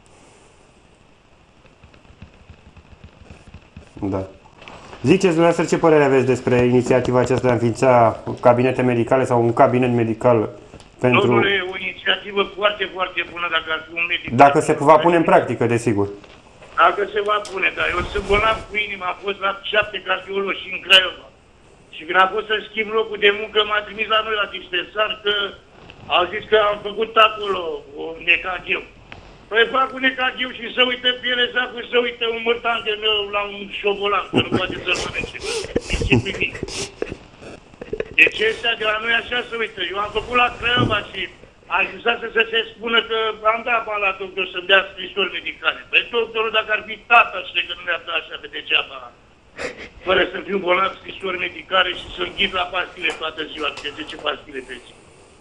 Da. Ziceți dumneavoastră ce părere aveți despre inițiativa aceasta de a înființa cabinete medicale sau un cabinet medical pentru... Domnule, o inițiativă foarte, foarte bună dacă ar fi un medic. Dacă se va pune în practică, desigur. Dacă se va pune, dar eu sunt bolnav cu inima, am fost la 7 cardiologi și în Craiova. Și când a fost să schimb locul de muncă, m-a trimis la noi la dispensar că au zis că am făcut acolo un EKG-ul. Păi fac un EKG și să uită pe ele, să uită un mărtan de meu la un șobolan, că nu poate să-l mănânce. Deci ăștia de la noi așa se uită. Eu am făcut la Craiova și ajunse să se spună că am dat bani la doctor să-mi dea scrisori medicale. Păi doctorul, dacă ar fi tata, știi că nu mi-ar da așa pe degeaba, fără să fiu bolnav, scrisori medicale și să înghit la pastile toată ziua, de 10 pastile pe zi.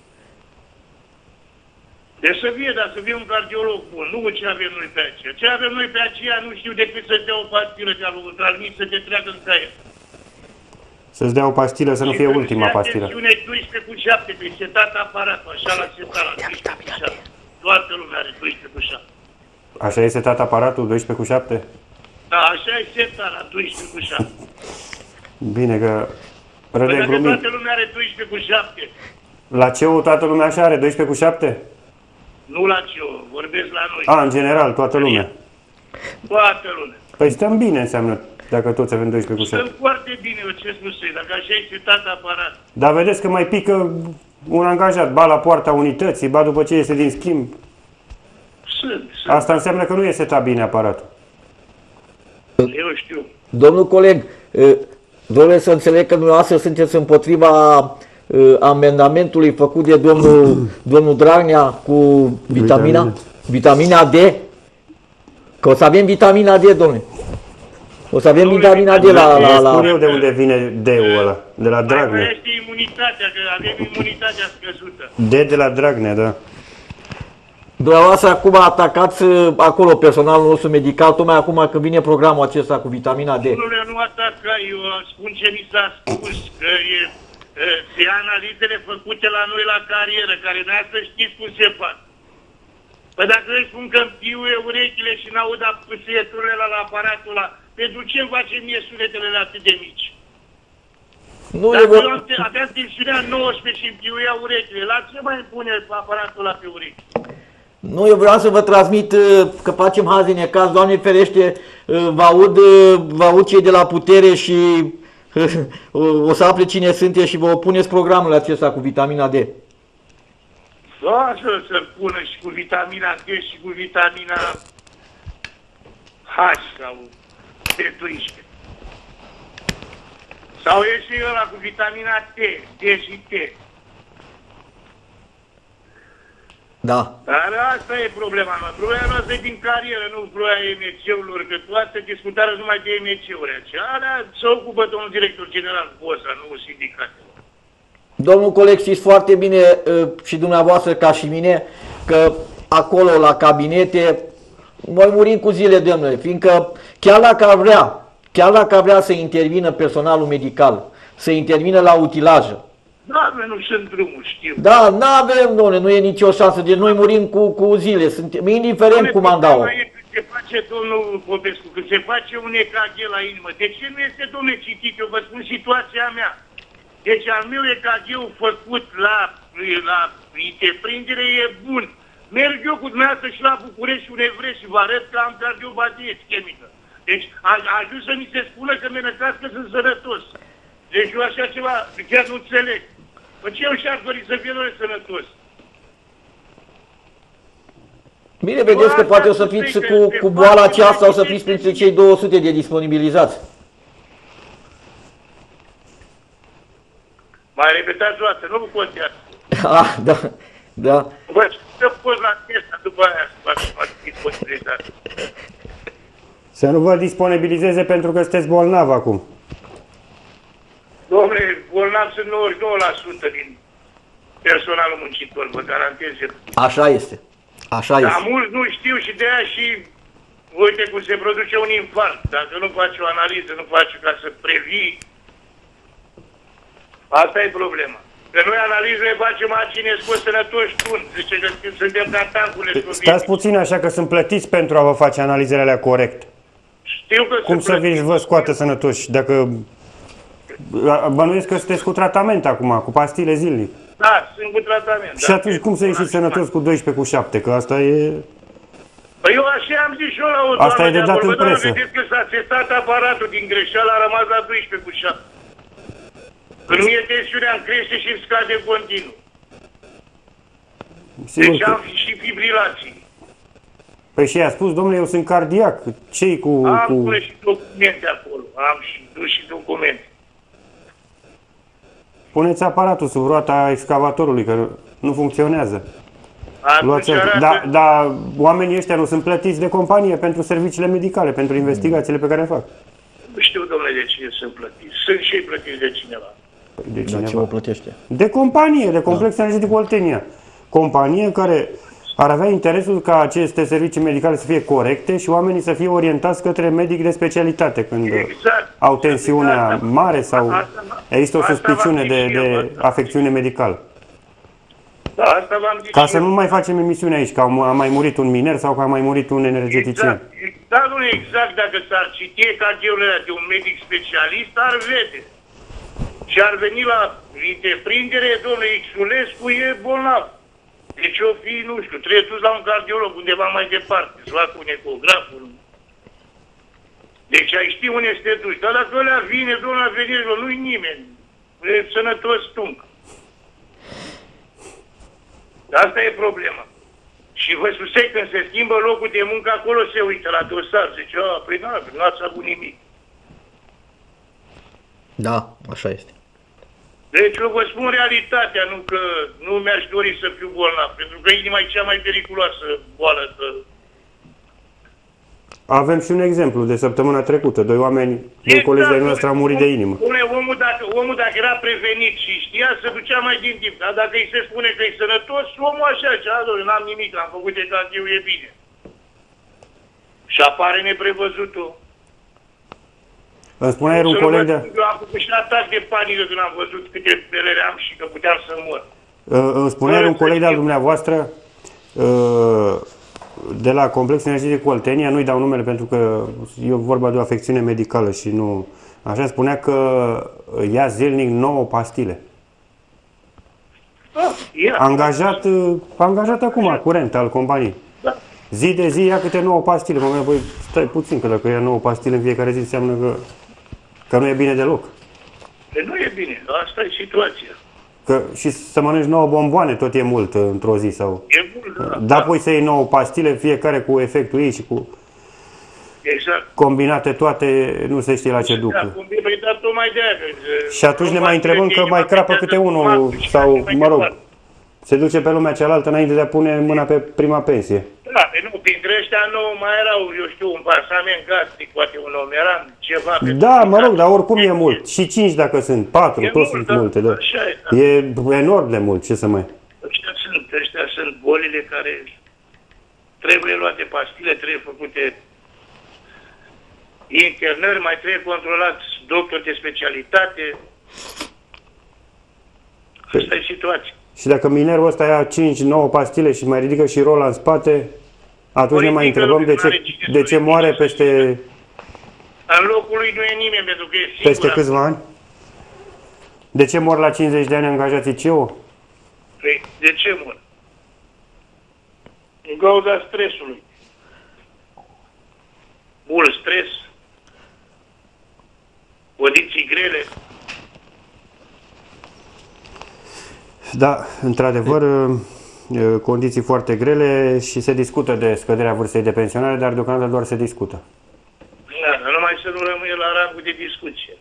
Deci să fie, dar să fie un cardiolog bun, nu ce avem noi pe aceea. Ce avem noi pe aceea nu știu decât să-ți dea o pastilă de-a lui transmis să te treacă în caiet. Să-ți dea o pastilă, să nu fie ultima pastilă. Și tensiune 12/7, pe setat aparatul, așa la setat la 12/7. Toată lumea are 12/7. Așa e setat aparatul, 12/7? Da, așa e setat la 12/7. Bine că râde Păi glumit. toată lumea are 12/7. La CEU toată lumea așa are, 12/7? Nu la ce vorbesc la noi. A, în general, toată lumea. Toată lumea. Păi stăm bine, înseamnă, dacă toți avem 12/7. Sunt foarte bine, eu ce spus să dacă așa e setat aparat. Dar vedeți că mai pică un angajat, ba la poarta unității, ba după ce iese din schimb. Sunt. Asta înseamnă că nu e setat bine aparatul. Eu știu. Domnul coleg, doresc să înțeleg că dumneavoastră sunteți împotriva amendamentului făcut de domnul Dragnea cu vitamina D? Că o să avem vitamina D, domnule. O să avem vitamina D la... Spun eu de unde vine D-ul ăla, de la Dragnea. Mai este imunitatea, că avem imunitatea scăzută. D de la Dragnea, da. Dumneavoastră acum atacați acolo personalul nostru medical, tocmai acum când vine programul acesta cu vitamina D. Nu ataca, eu spun ce mi s-a spus, că se analizele făcute la noi la carieră, care noi să știți cum se fac. Păi dacă îi spun că îmi piuie urechile și n-aud apăsieturile la aparatul ăla, pentru ce îmi face mie sunetele atât de mici? Nu dacă eu aveam tensiunea 19 și îmi piuia urechile, la ce mai pune aparatul ăla pe urechi? Nu, eu vreau să vă transmit că facem haz de necaz, Doamne ferește, vă aud cei de la putere și o să afle cine sunteți și vă opuneți programul acesta cu vitamina D. Lasă să-l pună și cu vitamina D și cu vitamina H sau B12. Sau e și ăla cu vitamina T, D și T. Da. Dar asta e problema noastră. Problema noastră e din carieră, nu problema EMC-urilor, că toate discutarea numai de EMC-uri. Alea se ocupă domnul director general Boza, nu sindicatul. Domnul coleg, știți foarte bine și dumneavoastră ca și mine că acolo la cabinete noi murim cu zile, domnule, fiindcă chiar dacă ar vrea să intervină personalul medical, să intervină la utilajă. Da, nu sunt drumuri, știu. Da, n-avem, domnule, nu e nicio șansă, deci noi murim cu zile, suntem indiferent cum am dat-o. Se face, domnul Popescu, când se face un EKG la inimă, de ce nu este, domnule, citit? Eu vă spun situația mea. Deci al meu EKG-ul făcut la întreprindere e bun. Merg eu cu dumneavoastră și la București și unde vreți și vă arăt că am cardiopatie ischemică. Deci a ajuns să mi se spună că mi-e că sunt sănătos. Deci eu așa ceva chiar nu înțeleg. Păi ce eu și-ar dori să fie noi sănătos? Bine, vedeți că poate o să fiți cu boala aceasta, o să fiți printre cei 200 de disponibilizați. Mai repetați o dată, nu vă contează. Ah, da. Bă, să poți la testa după aia să faci disponibilitate. Să nu vă disponibilizeze pentru că sunteți bolnav acum. Dom'le, bolnav sunt 99% din personalul muncitor, vă garantez eu. Așa este. Așa este. Dar mulți nu știu și de aia și uite cum se produce un infarct. Dacă nu faci o analiză, nu faci ca să previi, asta e problema. Că noi analizele facem a cine scos sănătoși buni. Zice că suntem ca tancurile. Stați puțin așa că sunt plătiți pentru a vă face analizele alea corect. Știu că cum să vă scoată sănătoși? Dacă bănuiesc că sunteți cu tratament acum, cu pastile zilnic. Da, sunt cu tratament. Și atunci cum să ieșiți sănătos cu 12 cu 7? Că asta e... Păi eu așa am zis și eu la o asta e de dat în presă. Vedeți că s-a testat aparatul din greșeală, a rămas la 12 cu 7. Când nu e tensiunea, îmi crește și îmi scade continuu. Deci am și fibrilații. Păi și i-a spus, domnule, eu sunt cardiac. Ce-i cu... Am și documente acolo. Am și dus și documente. Puneți aparatul sub roata excavatorului, că nu funcționează. Dar oamenii ăștia nu sunt plătiți de companie pentru serviciile medicale, pentru investigațiile pe care le fac. Nu știu, domnule, de cine sunt plătiți. Sunt și ei plătiți de cineva. De cineva. Dar ce o plătește? De companie, de Complex Energetic Oltenia. Companie care ar avea interesul ca aceste servicii medicale să fie corecte și oamenii să fie orientați către medic de specialitate când au tensiunea mare sau există o suspiciune de afecțiune medicală. Da, asta v-am zis. Ca să nu mai facem emisiune aici, că a mai murit un miner sau că a mai murit un energetician. Da, nu exact, dacă s-ar citi EKG-urile de un medic specialist, ar vede. Și ar veni la întreprindere, domnule Xulescu e bolnav. Deci o fi, nu știu, trebuie dus la un cardiolog undeva mai departe, să facă un ecograf. Deci ai ști unde să te duci. Dar dacă ălea vine, domnule Venierilor, nu-i nimeni. E sănătos stung. Asta e problema. Și vă susțin, când se schimbă locul de muncă, acolo se uită la dosar. Zice, păi nu ați avut nimic. Da, așa este. Deci eu vă spun realitatea, nu că nu mi-aș dori să fiu bolnav, pentru că inima e cea mai periculoasă boală. Avem și un exemplu de săptămâna trecută. Doi oameni, doi colegi de-ai noastre au murit de inimă. Omul dacă era prevenit și știa, se ducea mai din timp. Dar dacă îi se spune că e sănătos, omul așa, n-am nimic, am făcut EKG, e bine. Și apare neprevăzutul. Îmi spunea ieri un coleg de... Eu am făcut și atac de panică când am văzut câte pelere am și că puteam să mor. Îmi spunea ieri un coleg de-al dumneavoastră de la Complex Energetic Oltenia, nu-i dau numele pentru că e vorba de o afecțiune medicală și nu... Așa, spunea că ia zilnic 9 pastile. Angajat acum, curent al companiei. Da. Zi de zi ia câte 9 pastile. Mă gândesc, băi, stai puțin, că dacă ia 9 pastile în fiecare zi înseamnă că nu e bine deloc. Nu e bine, asta e situația. Că și să mănânci 9 bomboane tot e mult într-o zi sau... E mult, da. Dar apoi să iei 9 pastile, fiecare cu efectul ei și cu... Exact. Combinate toate, nu se știe la ce duc. Da, tocmai de aia. Și atunci ne mai întrebăm că mai crapă câte unul sau, mă rog, se duce pe lumea cealaltă înainte de a pune mâna pe prima pensie. Da, Da, nu, printre ăștia nu mai erau, eu știu, un parsament gastric, poate un omeran, ceva. Da, mă rog, dar oricum e mult. Și 5 dacă sunt, 4, toți sunt multe. Da. E enorm de mult, ce să mai... Ăștia sunt bolile care trebuie luate pastile, trebuie făcute internări, mai trebuie controlați doctori de specialitate. Asta e situația. Și dacă minerul ăsta ia 5-9 pastile și mai ridică și rola în spate, atunci ne mai întrebăm de ce moare peste... În locul lui nu e nimeni, pentru că e singur. Peste câțiva ani? De ce mor la 50 de ani angajații CEO? Păi, de ce mor? În cauza stresului. Mult stres, condiții grele. Da, într-adevăr, condiții foarte grele și se discută de scăderea vârstei de pensionare, dar deocamdată doar se discută. Da, numai să nu rămâne la rangul de discuție.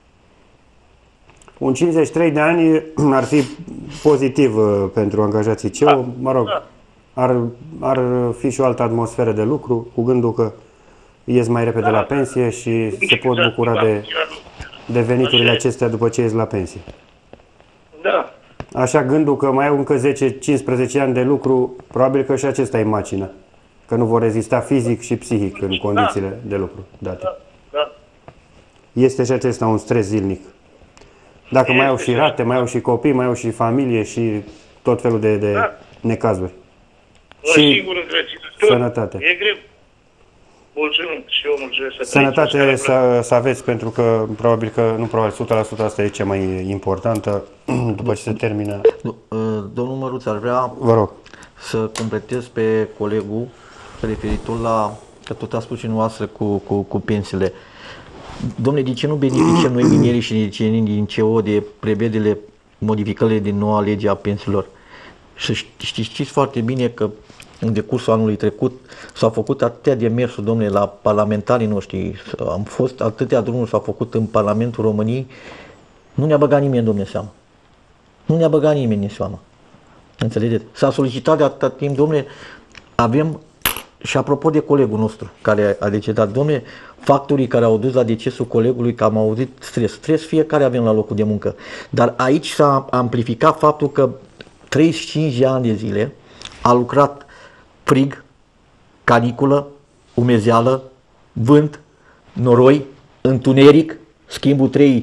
Un 53 de ani ar fi pozitiv pentru angajații CEO, da, mă rog, da. Ar fi și o altă atmosferă de lucru, cu gândul că ies mai repede la pensie și se pot bucura de veniturile acestea după ce ies la pensie. Da. Așa, gândul că mai au încă 10-15 ani de lucru, probabil că și acesta e macină. Că nu vor rezista fizic și psihic în condițiile de lucru date. Da. Este și acesta un stres zilnic. Dacă mai au și rate, mai au și copii, mai au și familie și tot felul de necazuri. Și sănătate. E greu. Mulțumim și eu mulțumesc. Sănătate să aveți, pentru că probabil că, nu probabil, 100% asta e cea mai importantă după ce se termină. Domnul Măruț, ar vrea, vă rog, să completez pe colegul referitor la, că tot a spus și noastră cu pensiile. Dom'le, de ce nu beneficiem noi minerii și nigerienii din CO de prevederile, modificările din noua lege a pensiilor? Și știți foarte bine că în decursul anului trecut s-au făcut atâtea demersuri, dom'le, la parlamentarii noștri, am fost atâtea drumuri s-au făcut în Parlamentul României, nu ne-a băgat nimeni, dom'le, seama. Nu ne-a băgat nimeni în seama. Înțelegeți? S-a solicitat de atâta timp, dom'le, avem, și apropo de colegul nostru care a decedat, dom'le, factorii care au dus la decesul colegului, că am auzit stres fiecare avem la locul de muncă. Dar aici s-a amplificat faptul că 35 de ani de zile a lucrat frig, caniculă, umezeală, vânt, noroi, întuneric, schimbul 3,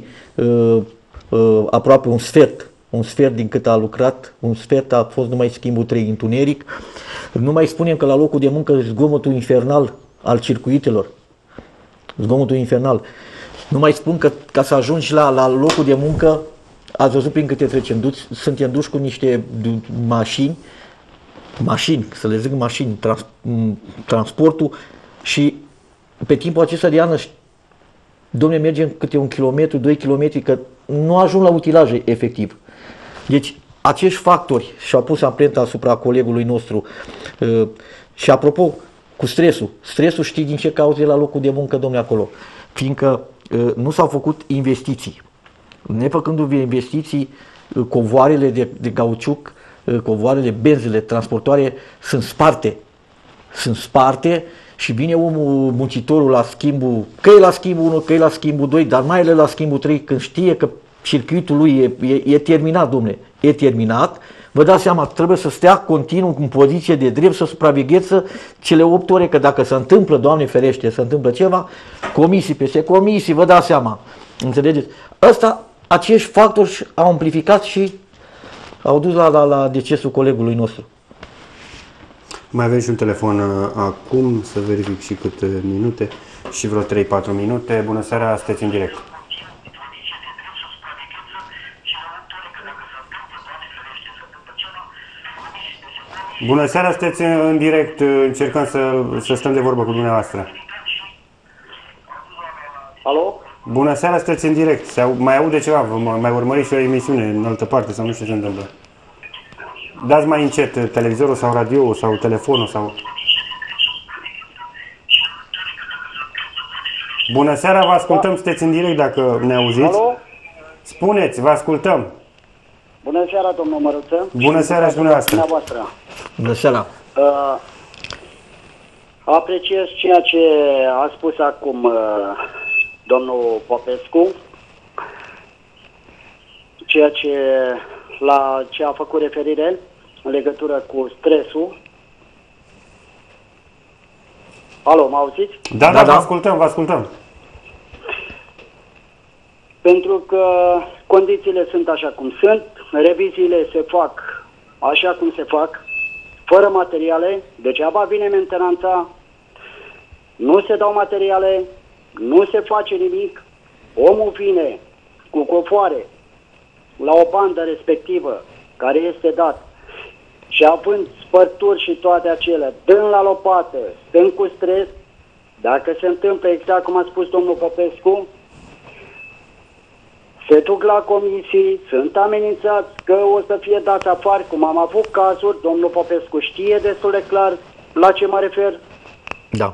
aproape un sfert din cât a lucrat, un sfert a fost numai schimbul 3 întuneric. Nu mai spunem că la locul de muncă zgomotul infernal al circuitelor, zgomotul infernal. Nu mai spun că ca să ajungi la locul de muncă, ați văzut prin câte trecem, suntem duși cu niște mașini, să le zic mașini, transportul, și pe timpul acesta de iarnă, dom'le, mergem câte 1 kilometru, 2 kilometri, că nu ajung la utilaje efectiv. Deci acești factori și-au pus amprenta asupra colegului nostru. Și apropo, cu stresul știi din ce cauze la locul de muncă, dom'le, acolo? Fiindcă nu s-au făcut investiții. Nefăcându-vi investiții, covoarele de cauciuc, covoarele, benzile transportoare sunt sparte și vine omul, muncitorul, la schimbul, că e la schimbul 1, că e la schimbul 2, dar mai ales la schimbul 3, când știe că circuitul lui e terminat, dom'le, e terminat, vă dați seama, trebuie să stea continuu în poziție de drept, să supravegheță cele 8 ore, că dacă se întâmplă, Doamne ferește, se întâmplă ceva, comisii peste comisii, vă dați seama, înțelegeți? Acești factori au amplificat și au dus la decesul colegului nostru. Mai avem și un telefon acum, să verific și câte minute, și vreo 3-4 minute. Bună seara, sunteți în direct. Bună seara, sunteți în direct, încercăm să stăm de vorbă cu dumneavoastră. Alo? Bună seara, sunteți în direct. Mai aude ceva, mai urmăriți și o emisiune în altă parte sau nu știu ce se întâmplă. Dați mai încet televizorul sau radio sau telefonul sau... Bună seara, vă ascultăm, sunteți în direct dacă ne auziți. Alo? Spuneți, vă ascultăm. Bună seara, domnul Măruță. Bună seara și dumneavoastră. Bună seara. Apreciez ceea ce a spus acum domnul Popescu, la ce a făcut referire în legătură cu stresul. Alo, mă auziți? Da, vă ascultăm, vă ascultăm. Pentru că condițiile sunt așa cum sunt, reviziile se fac așa cum se fac, fără materiale, degeaba vine mentenanța, nu se dau materiale, nu se face nimic, omul vine cu cofoare la o bandă respectivă care este dat și având spărturi și toate acelea, dând la lopată, stând cu stres, dacă se întâmplă exact cum a spus domnul Popescu, se duc la comisii, sunt amenințați că o să fie dați afară, cum am avut cazuri, domnul Popescu știe destul de clar la ce mă refer. Da.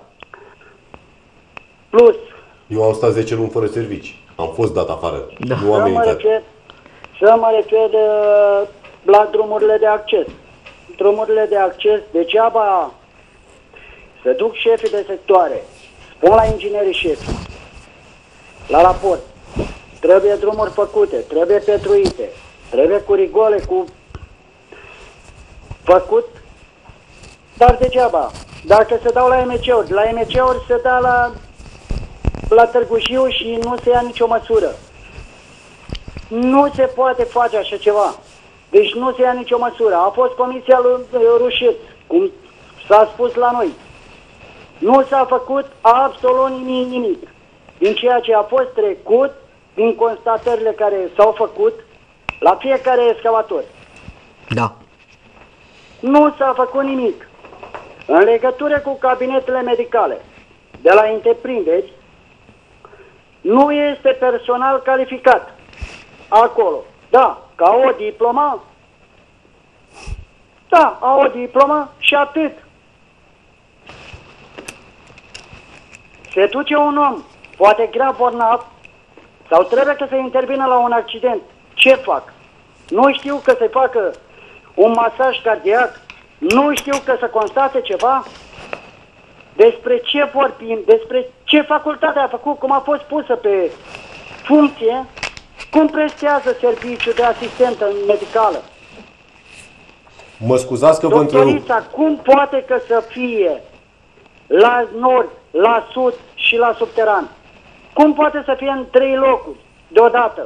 Plus. Eu am stat 10 luni fără servici. Am fost dat afară. Da. Nu am amenințat. Să mă refer la drumurile de acces. Drumurile de acces, degeaba se duc șefii de sectoare, spun la inginerii șefi, la raport, trebuie drumuri făcute, trebuie petruite, trebuie cu rigole, cu făcut, dar degeaba. Dacă se dau la MC-uri, la MC-uri se dă la Târgu Jiu și nu se ia nicio măsură. Nu se poate face așa ceva. Deci nu se ia nicio măsură. A fost comisia lui Rușet, cum s-a spus la noi. Nu s-a făcut absolut nimic. Din ceea ce a fost trecut, din constatările care s-au făcut la fiecare excavator. Da. Nu s-a făcut nimic. În legătură cu cabinetele medicale de la întreprinderi, nu este personal calificat acolo. Da, că au o diplomă. Da, au o diplomă și atât. Se duce un om, poate grav bolnav, sau trebuie că se intervină la un accident. Ce fac? Nu știu că se facă un masaj cardiac, nu știu că să constate ceva. Despre ce vorbim, despre ce facultate a făcut, cum a fost pusă pe funcție, cum prestează serviciul de asistentă medicală. Mă scuzați că vă întrerup. Doctorița, cum poate că să fie la nord, la sud și la subteran? Cum poate să fie în 3 locuri deodată?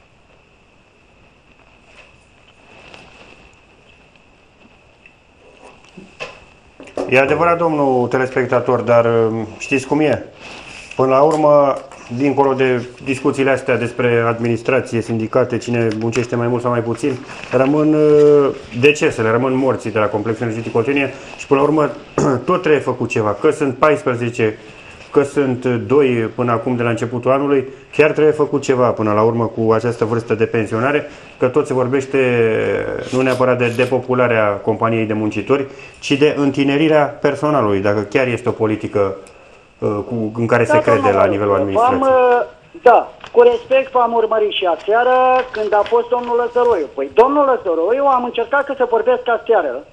E adevărat, domnul telespectator, dar știți cum e? Până la urmă, dincolo de discuțiile astea despre administrație, sindicate, cine muncește mai mult sau mai puțin, rămân decesele, rămân morții de la Complexul Energetic Oltenia și până la urmă tot trebuie făcut ceva. Că sunt 14, că sunt 2 până acum de la începutul anului, chiar trebuie făcut ceva până la urmă cu această vârstă de pensionare, că tot se vorbește nu neapărat de depopularea companiei de muncitori, ci de întinerirea personalului, dacă chiar este o politică în care se crede la nivelul administrației. Da, cu respect v-am urmărit și aseară când a fost domnul Lăzăroiu. Păi domnul Lăzăroiu am încercat să vorbesc aseară.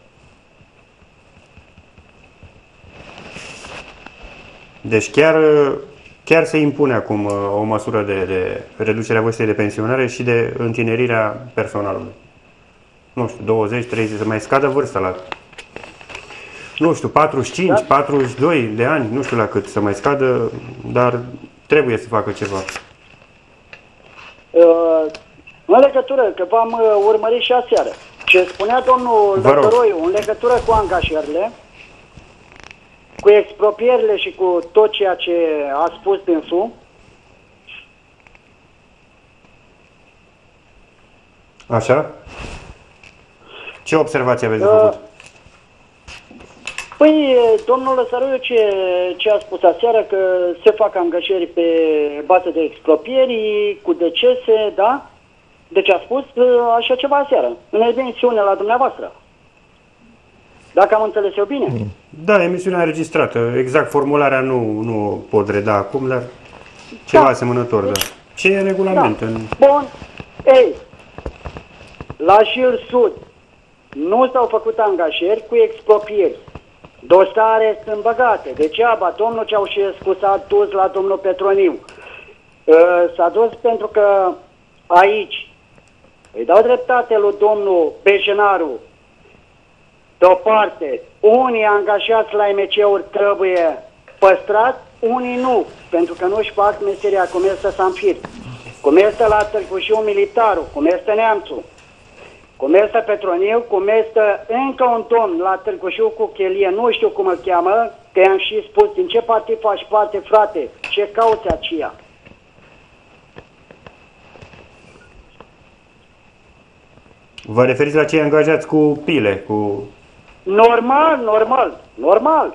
Deci chiar se impune acum o măsură de reducere a vârstei de pensionare și de întinerirea personalului. Nu știu, 20, 30, să mai scadă vârsta la, nu știu, 45, da? 42 de ani, nu știu la cât să mai scadă, dar trebuie să facă ceva. În legătură, că v-am urmărit și aseară, ce spunea domnul Lăzăroiu în legătură cu angajările, cu expropierile și cu tot ceea ce a spus dânsul. Așa? Ce observații aveți de făcut? Păi, domnul Lăzăroiu ce a spus aseară, că se fac angajări pe bază de expropieri, cu decese, da? Deci a spus așa ceva aseară, în emisiune la dumneavoastră. Dacă am înțeles eu bine. Da, emisiunea înregistrată. Exact formularea nu pot reda acum, dar ceva asemănător, da. Ce e regulament? Da. Bun. Ei, la Jil Sud nu s-au făcut angajări cu expropieri. Dosare sunt băgate. Degeaba domnul Ceaușescu s-a dus la domnul Petroniu. S-a dus pentru că aici îi dau dreptate lui domnul Bejenaru. De o parte, unii angajați la IMC-uri trebuie păstrați, unii nu, pentru că nu-și fac meseria, cum este Sanfir, cum este la Târgu Jiu Militarul, cum este Neamțu, cum este Petroniu, cum este încă un domn la Târgu Jiu cu chelie, nu știu cum îl cheamă, că i-am și spus din ce partid faci parte, frate, ce cauți aceea. Vă referiți la cei angajați cu pile, cu... Normal.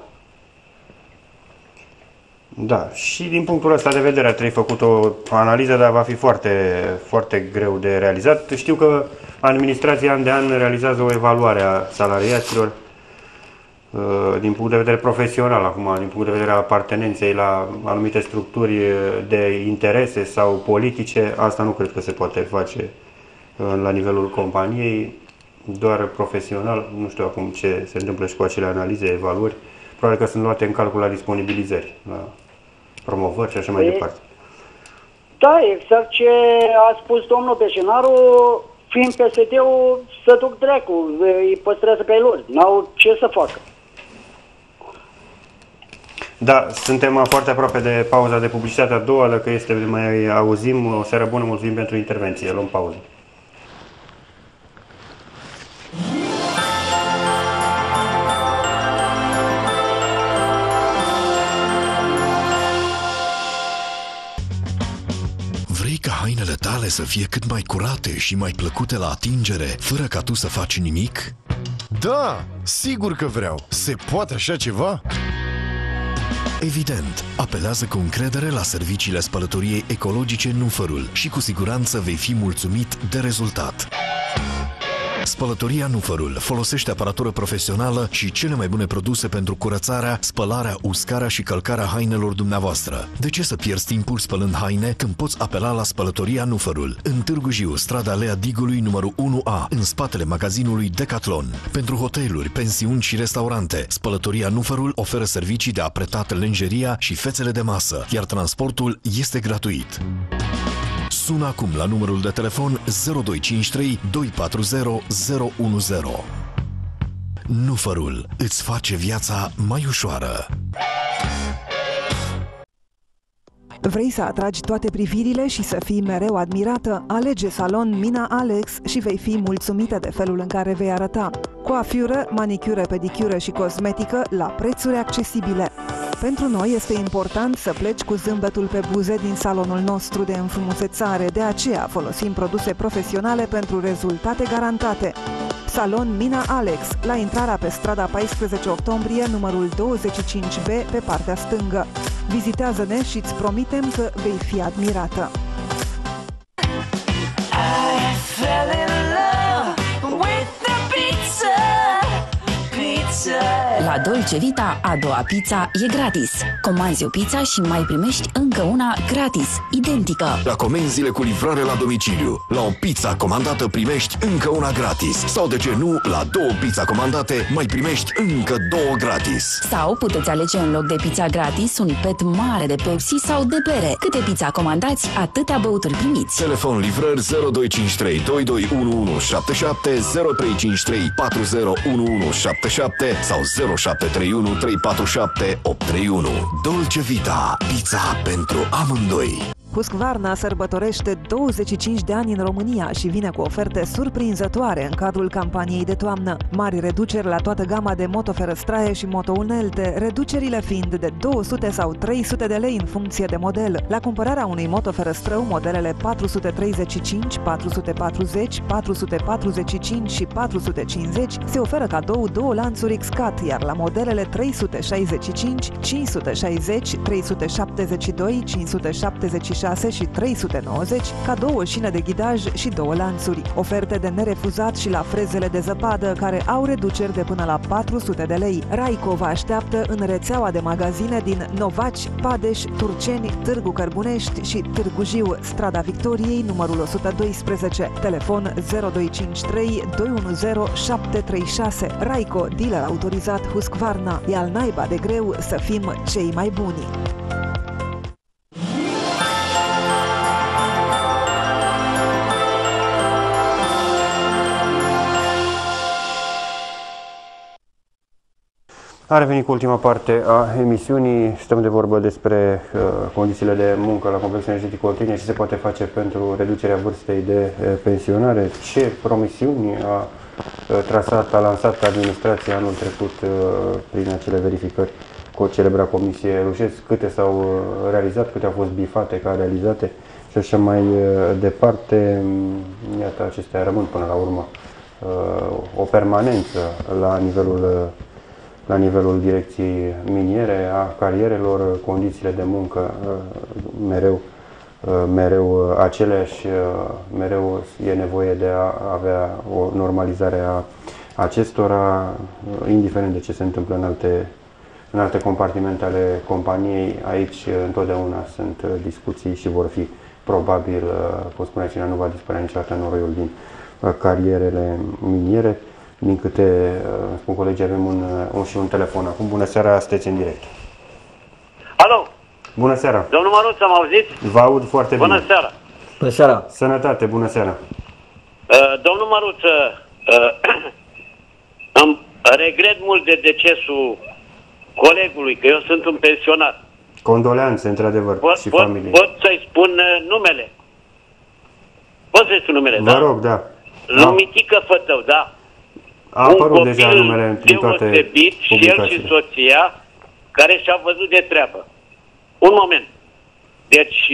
Da, și din punctul ăsta de vedere a trebui făcut o analiză, dar va fi foarte, foarte greu de realizat. Știu că administrația an de an realizează o evaluare a salariaților din punct de vedere profesional, acum, din punct de vedere a apartenenței la anumite structuri de interese sau politice. Asta nu cred că se poate face la nivelul companiei, doar profesional. Nu știu acum ce se întâmplă și cu acele analize, evaluări. Probabil că sunt luate în calcul la disponibilizări, la promovări și așa mai departe. Da, exact ce a spus domnul Bejenaru, fiind PSD-ul, să duc dracu, îi păstrează pe lor, n-au ce să facă. Da, suntem foarte aproape de pauza de publicitate a doua, dacă este, mai auzim. O seară bună, mulțumim pentru intervenție, luăm pauză. Vrei ca hainele tale să fie cât mai curate și mai plăcute la atingere, fără ca tu să faci nimic? Da, sigur că vreau. Se poate așa ceva? Evident, apelează cu încredere la serviciile spălătoriei ecologice Nufărul și cu siguranță vei fi mulțumit de rezultat. Spălătoria Nufărul folosește aparatură profesională și cele mai bune produse pentru curățarea, spălarea, uscarea și călcarea hainelor dumneavoastră. De ce să pierzi timpul spălând haine când poți apela la Spălătoria Nufărul? În Târgu Jiu, strada Alea Digului, numărul 1A, în spatele magazinului Decathlon. Pentru hoteluri, pensiuni și restaurante, Spălătoria Nufărul oferă servicii de apretat lenjeria și fețele de masă, iar transportul este gratuit. Sună acum la numărul de telefon 0253 240 010. Nufărul îți face viața mai ușoară. Vrei să atragi toate privirile și să fii mereu admirată? Alege salon Mina Alex și vei fi mulțumită de felul în care vei arăta. Coafiură, manicură, pedicură și cosmetică la prețuri accesibile. Pentru noi este important să pleci cu zâmbetul pe buze din salonul nostru de înfrumusețare, de aceea folosim produse profesionale pentru rezultate garantate. Salon Mina Alex, la intrarea pe strada 14 octombrie, numărul 25B, pe partea stângă. Vizitează-ne și îți promitem că vei fi admirată. La Dolce Vita, a doua pizza e gratis. Comanzi o pizza și mai primești încă una gratis, identică. La comenzile cu livrare la domiciliu, la o pizza comandată primești încă una gratis. Sau de ce nu, la două pizza comandate mai primești încă două gratis. Sau puteți alege în loc de pizza gratis un pet mare de Pepsi sau de bere. Câte pizza comandați, atâtea băuturi primiți. Telefon livrări 0253 221177 0353 401177 sau 0731 347 831. Dolce Vita, pizza pentru amândoi. Husqvarna sărbătorește 25 de ani în România și vine cu oferte surprinzătoare în cadrul campaniei de toamnă. Mari reduceri la toată gama de motoferăstraie și motounelte, reducerile fiind de 200 sau 300 de lei în funcție de model. La cumpărarea unui motoferăstrău, modelele 435, 440, 445 și 450 se oferă cadou 2 lanțuri X-Cat, iar la modelele 365, 560, 372, 577 206 și 390, cadou o șină de ghidaj și 2 lanțuri. Oferte de nerefuzat și la frezele de zăpadă, care au reduceri de până la 400 de lei. Raico vă așteaptă în rețeaua de magazine din Novaci, Padeș, Turceni, Târgu Cărbunești și Târgu Jiu, strada Victoriei, numărul 112, telefon 0253 210 736. Raico, dealer autorizat Husqvarna. E al naiba de greu să fim cei mai buni. A revenit cu ultima parte a emisiunii. Stăm de vorbă despre condițiile de muncă la complexul energetic Oltenia, ce se poate face pentru reducerea vârstei de pensionare, ce promisiuni a lansat administrația anul trecut prin acele verificări cu celebra comisie Rușeț, câte s-au realizat, câte au fost bifate ca realizate și așa mai departe. Iată, acestea rămân până la urmă o permanență la nivelul direcției miniere, a carierelor, condițiile de muncă mereu aceleași, mereu e nevoie de a avea o normalizare a acestora, indiferent de ce se întâmplă în alte compartimente ale companiei. Aici întotdeauna sunt discuții și vor fi probabil, cum spunea cineva, nu va dispărea niciodată noroiul din carierele miniere. Din câte spun colegii, avem și un telefon acum. Bună seara, sunteți în direct. Alo! Bună seara! Domnul Măruț, am auzit? Vă aud foarte bine. Bună seara! Bună seara! Sănătate, bună seara! Domnul Măruț, îmi regret mult de decesul colegului, că eu sunt un pensionar. Condoleanțe, într-adevăr, și familiei. Pot să-i spun numele? Pot să-i spun numele, da? Vă rog, da. Lui Mitică Fătău, da. A apărut deja numele în toate deosebit și el și soția, care și-au văzut de treabă. Un moment. Deci,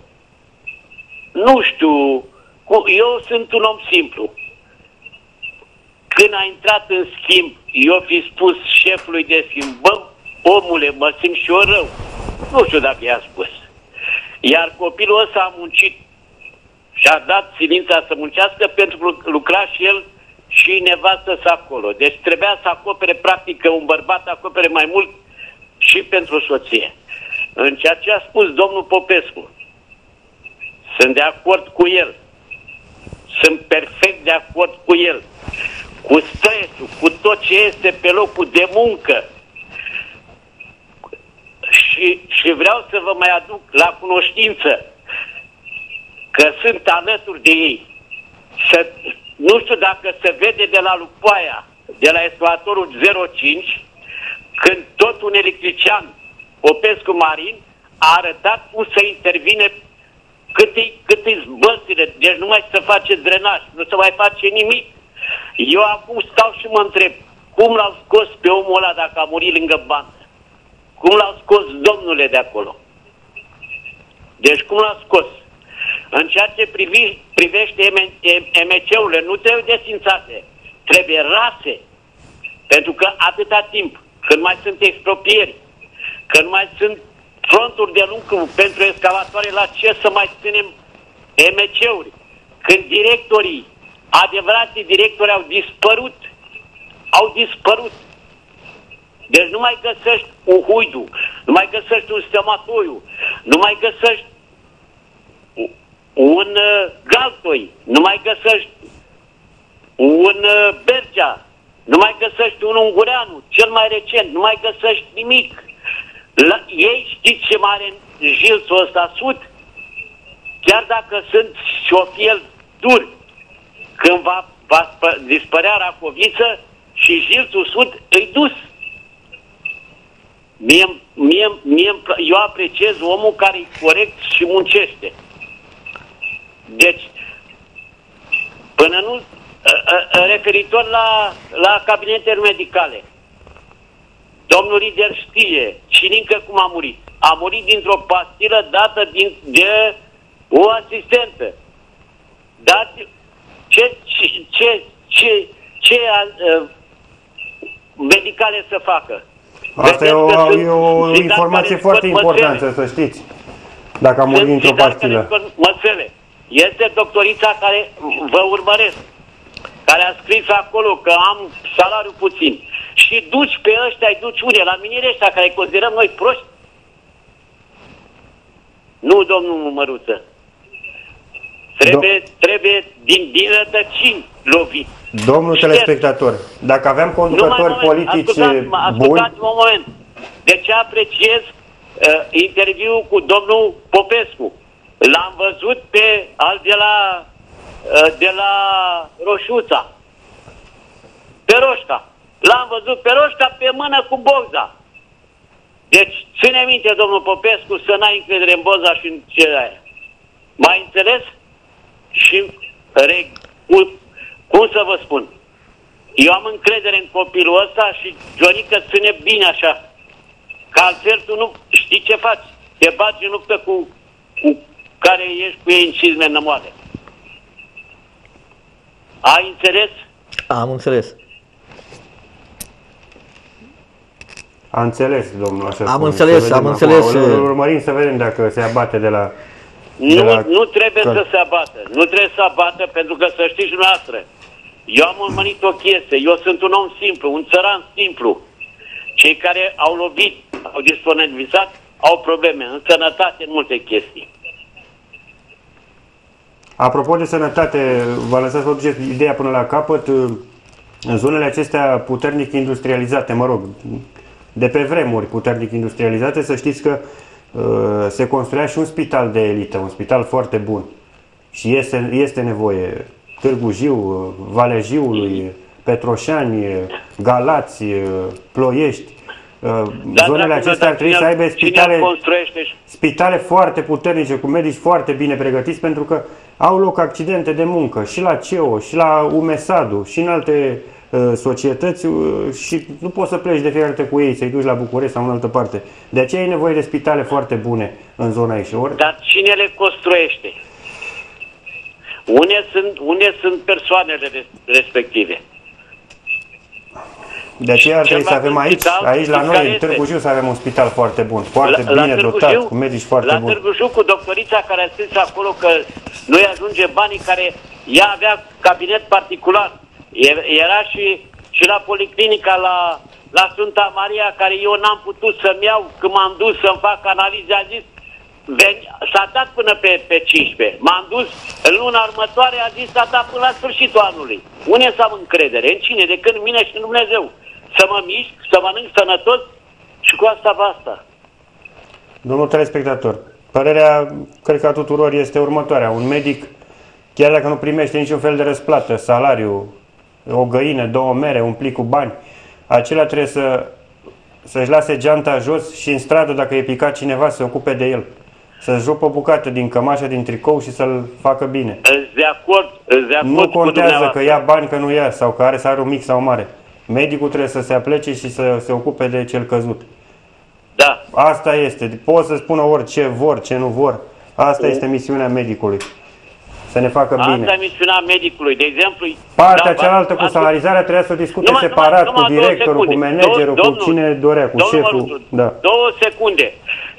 nu știu, eu sunt un om simplu. Când a intrat în schimb, eu fi spus șefului de schimb, bă, omule, mă simt și eu rău. Nu știu dacă i-a spus. Iar copilul ăsta a muncit și a dat silința să muncească pentru că lucra și el și nevastă să acolo. Deci trebuia să acopere, practic, că un bărbat acopere mai mult și pentru soție. În ceea ce a spus domnul Popescu, sunt de acord cu el. Sunt perfect de acord cu el. Cu stresul, cu tot ce este pe locul de muncă. Și vreau să vă mai aduc la cunoștință că sunt alături de ei. Nu știu dacă se vede de la Lupoaia, de la escalatorul 05, când tot un electrician, Popescu Marin, a arătat cum să intervine cât-i zbățile, deci nu mai se face drenaj, nu se mai face nimic. Eu acum stau și mă întreb, cum l-au scos pe omul ăla dacă a murit lângă bandă? Cum l-au scos, domnule, de acolo? Deci cum l-au scos? În ceea ce privește MC-urile, nu trebuie desfințate, trebuie rase. Pentru că atâta timp, când mai sunt expropieri, când mai sunt fronturi de lucru pentru excavatoare, la ce să mai ținem MC-uri? Când directorii, adevărații directori au dispărut. Deci nu mai găsești un Huidu, nu mai găsești un Stematoiu, nu mai găsești un Galtoi, nu mai găsești un Bergea, nu mai găsești un Ungureanu, cel mai recent, nu mai găsești nimic. Ei știți ce mare jilțul ăsta sud? Chiar dacă sunt șofiel dur, când va dispărea Racoviță și jilțul sud îi dus. Eu apreciez omul care e corect și muncește. Deci, până nu, referitor la cabinetele medicale, domnul lider știe și încă cum a murit. A murit dintr-o pastilă dată de o asistentă. Dar ce medicale să facă? Asta e o informație foarte importantă, să știți. Dacă am murit într-o pastilă. Măsele. Este doctorița care vă urmăresc, care a scris acolo că am salariu puțin. Și duci pe ăștia, îi duci unde? La miniere ăștia care îi considerăm noi proști? Nu, domnul Măruță. Trebuie din rădăcini lovit. Domnul telespectator, dacă aveam conducători politici buni... Ascultați-mă un moment. De ce apreciez interviul cu domnul Popescu? L-am văzut pe al de la Roșuța. Pe Roșca. L-am văzut pe Roșca pe mână cu Bogza. Deci, ține minte, domnul Popescu, să n-ai încredere în Bogza și în ce aia. M-ai înțeles? Și cum să vă spun? Eu am încredere în copilul ăsta și Ionică ține bine așa. Că altfel tu nu știi ce faci. Te bagi în luptă cu care ești cu ei în cizme nămoale. Ai înțeles? Am înțeles. Am înțeles, domnul, așa am spune. înțeles. Îl urmărim să vedem dacă se abate de la... Nu trebuie să se abată. Nu trebuie să abată, pentru că să știți dumneavoastră. Eu am urmărit o chestie. Eu sunt un om simplu, un țăran simplu. Cei care au lovit, au disponibilizat, au probleme în sănătate, în multe chestii. Apropo de sănătate, vă lăsați să duceți ideea până la capăt. În zonele acestea puternic industrializate, mă rog, de pe vremuri puternic industrializate, să știți că se construia și un spital de elită, un spital foarte bun. Și este nevoie. Târgu Jiu, Valea Jiului, Petroșani, Galați, Ploiești. Zonele acestea ar trebui să aibă spitale foarte puternice, cu medici foarte bine pregătiți, pentru că au loc accidente de muncă și la CEO, și la UMESAD-ul, și în alte societăți și nu poți să pleci de fiecare dată cu ei, să-i duci la București sau în altă parte. De aceea e nevoie de spitale foarte bune în zona aici. Dar cine le construiește? Unde sunt persoanele respective? De aceea ar trebui să avem aici la noi, în Târgu Jiu, să avem un spital foarte bun, foarte bine dotat, cu medici foarte buni. La Târgu Jiu, cu doctorița care a scris acolo că nu-i ajunge banii, care ea avea cabinet particular. Era și la policlinica, la Sfânta Maria, care eu n-am putut să-mi iau, când m-am dus să-mi fac analize, a zis, s-a dat până pe 15. M-am dus în luna următoare, a zis, s-a dat până la sfârșitul anului. Unde să am încredere? În cine? Decât în mine și în Dumnezeu. Să mă mișc, să mănânc sănătos și cu asta basta. Domnul telespectator, părerea, cred că a tuturor, este următoarea. Un medic, chiar dacă nu primește niciun fel de răsplată, salariu, o găină, 2 mere, un plic cu bani, acela trebuie să-și lase geanta jos și în stradă, dacă e picat cineva, să se ocupe de el. Să-și rupă o bucată din cămașă, din tricou și să-l facă bine. De acord nu contează că ia bani, că nu ia, sau că are salariu mic sau mare. Medicul trebuie să se aplece și să se ocupe de cel căzut. Da. Asta este. Pot să spună orice vor, ce nu vor. Asta este misiunea medicului. Să ne facă bine. Asta e misiunea medicului. De exemplu... Partea cealaltă cu salarizarea trebuia să o discute separat cu directorul, cu managerul, cu cine dorea, cu șeful. Da. 2 secunde.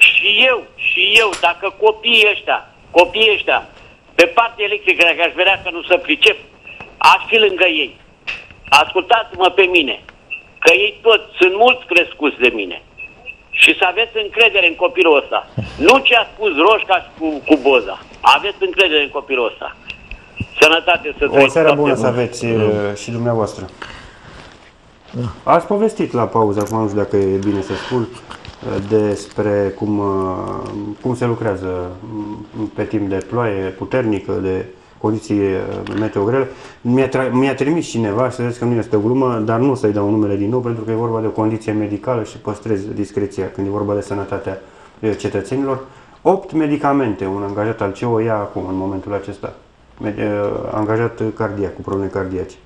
Și eu, dacă copiii ăștia, pe partea electrică, dacă aș vedea că nu se pricep, aș fi lângă ei. Ascultați-mă pe mine, că ei toți sunt mulți crescuți de mine. Și să aveți încredere în copilul ăsta. Nu ce a spus Roșca cu Boza. Aveți încredere în copilul ăsta. Sănătate să trăiți. O seară bună să aveți și dumneavoastră. Ați povestit la pauză, acum nu știu dacă e bine să spun, despre cum se lucrează pe timp de ploaie puternică, de condiții meteo grele. Mi-a trimis cineva, să vedeți că nu este o glumă, dar nu să-i dau numele din nou, pentru că e vorba de o condiție medicală și păstrez discreția când e vorba de sănătatea cetățenilor. 8 medicamente un angajat al CEO ia acum, în momentul acesta. Angajat cardiac, cu probleme cardiace.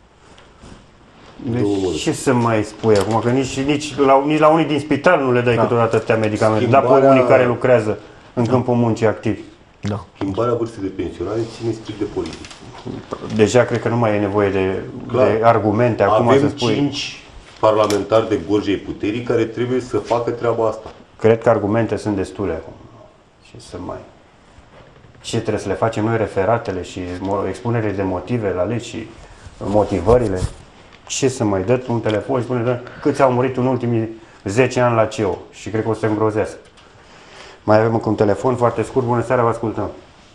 Deci, ce să mai spui acum? Că nici la unii din spital nu le dai câteodată atâtea medicamente, dar pe unii care lucrează în câmpul muncii activ. Da. Schimbarea vârstei de pensionare ține strict de politică. Deja cred că nu mai e nevoie de argumente acum să spui. Avem 5 parlamentari de gorjei puterii care trebuie să facă treaba asta. Cred că argumente sunt destule acum. Ce trebuie să le facem noi, referatele și expunerile de motive la legi și motivările? Ce să mai dă un telefon și spune câți au murit în ultimii 10 ani la CEO? Și cred că o să se îngrozească. Mai avem încă un telefon foarte scurt. Bună seara, vă ascultăm.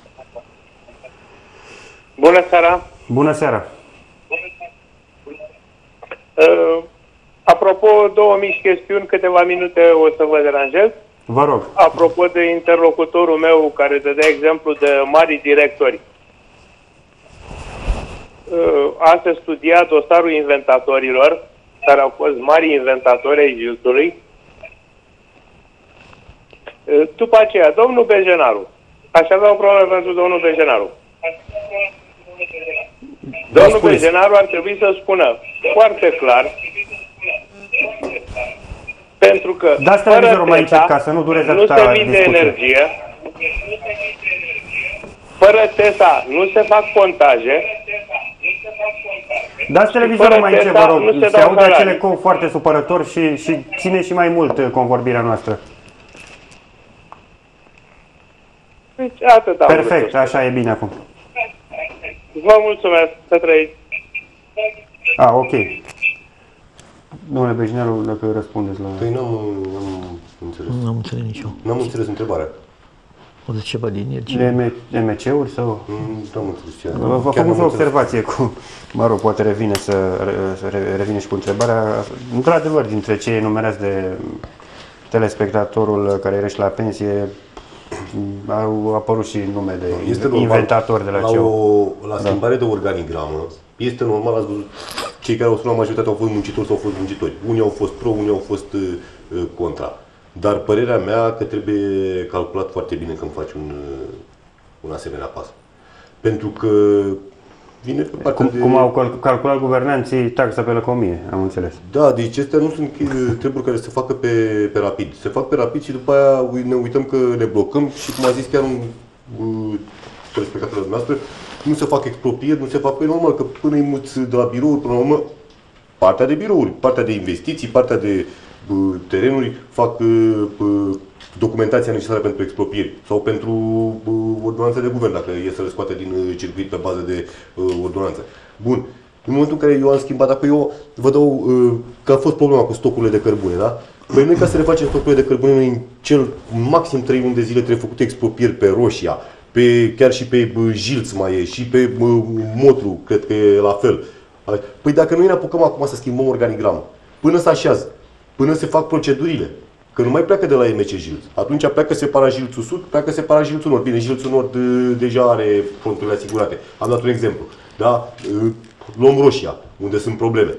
Bună seara. Bună seara. Apropo, două mici chestiuni, câteva minute o să vă deranjez. Vă rog. Apropo de interlocutorul meu care dădea exemplu de mari directori. Am să studia dosarul inventatorilor, care au fost mari inventatori ai Jilțului. După aceea, domnul Bejenaru. Aș avea o problemă pentru domnul Bejenaru. Domnul Bejenaru ar trebui să spună foarte clar, pentru că dați televizorul mai încet ca să nu dureze atâta nu se vinde energie, fără TESA nu se fac pontaje. Dați televizorul mai încet, vă rog, se aude acele ecou foarte supărător și ține și mai mult convorbirea noastră. Deci, atât am perfect, așa e bine acum. Vă mulțumesc, să trăiți. Ok. Domnule Bejenaru, dacă răspundeți la... Păi n-am înțeles. Nu am înțeles nici eu. N-am înțeles întrebarea. O de ceva de energie? MC-uri sau? Nu am înțeles. V-a făcut o observație cu... Mă rog, poate revine revine și cu întrebarea. Într-adevăr, dintre cei enumerați de telespectatorul care erește la pensie, au apărut și nume de inventatori de la CEO. La schimbare de organigramă, este normal, ați văzut, cei care au sunat majoritatea au fost muncitori sau au fost muncitori. Unii au fost pro, unii au fost contra. Dar părerea mea că trebuie calculat foarte bine când faci un asemenea pas. Pentru că vine pe partea Cum au calculat guvernanții taxa pe lăcomie, am înțeles. Da, deci acestea nu sunt treburi care se facă pe rapid. Se fac pe rapid și după aia ne uităm că ne blocăm și, cum a zis chiar un telespectator dumneavoastră, nu se fac exproprieri, nu se fac, normal că până îi muți de la birouri, până la urmă, partea de birouri, partea de investiții, partea de terenuri, fac documentația necesară pentru exproprieri sau pentru ordonanța de guvern, dacă e să le scoate din circuit pe bază de ordonanță. Bun. În momentul în care eu am schimbat, dacă eu vă dau că a fost problema cu stocurile de cărbune, da? Păi noi, ca să le facem stocurile de cărbune, noi în cel maxim 3 luni de zile trebuie făcute exproprieri pe Roșia, chiar și pe Jilț mai e, și pe Motru, cred că e la fel. Păi dacă noi ne apucăm acum să schimbăm organigramul, până se așează, până se fac procedurile, că nu mai pleacă de la MC Jilț. Atunci pleacă separat Jilțul Sud, pleacă separat Jilțul Nord. Bine, Jilțul Nord deja are fronturile asigurate. Am dat un exemplu. Da? Luăm Roșia, unde sunt probleme.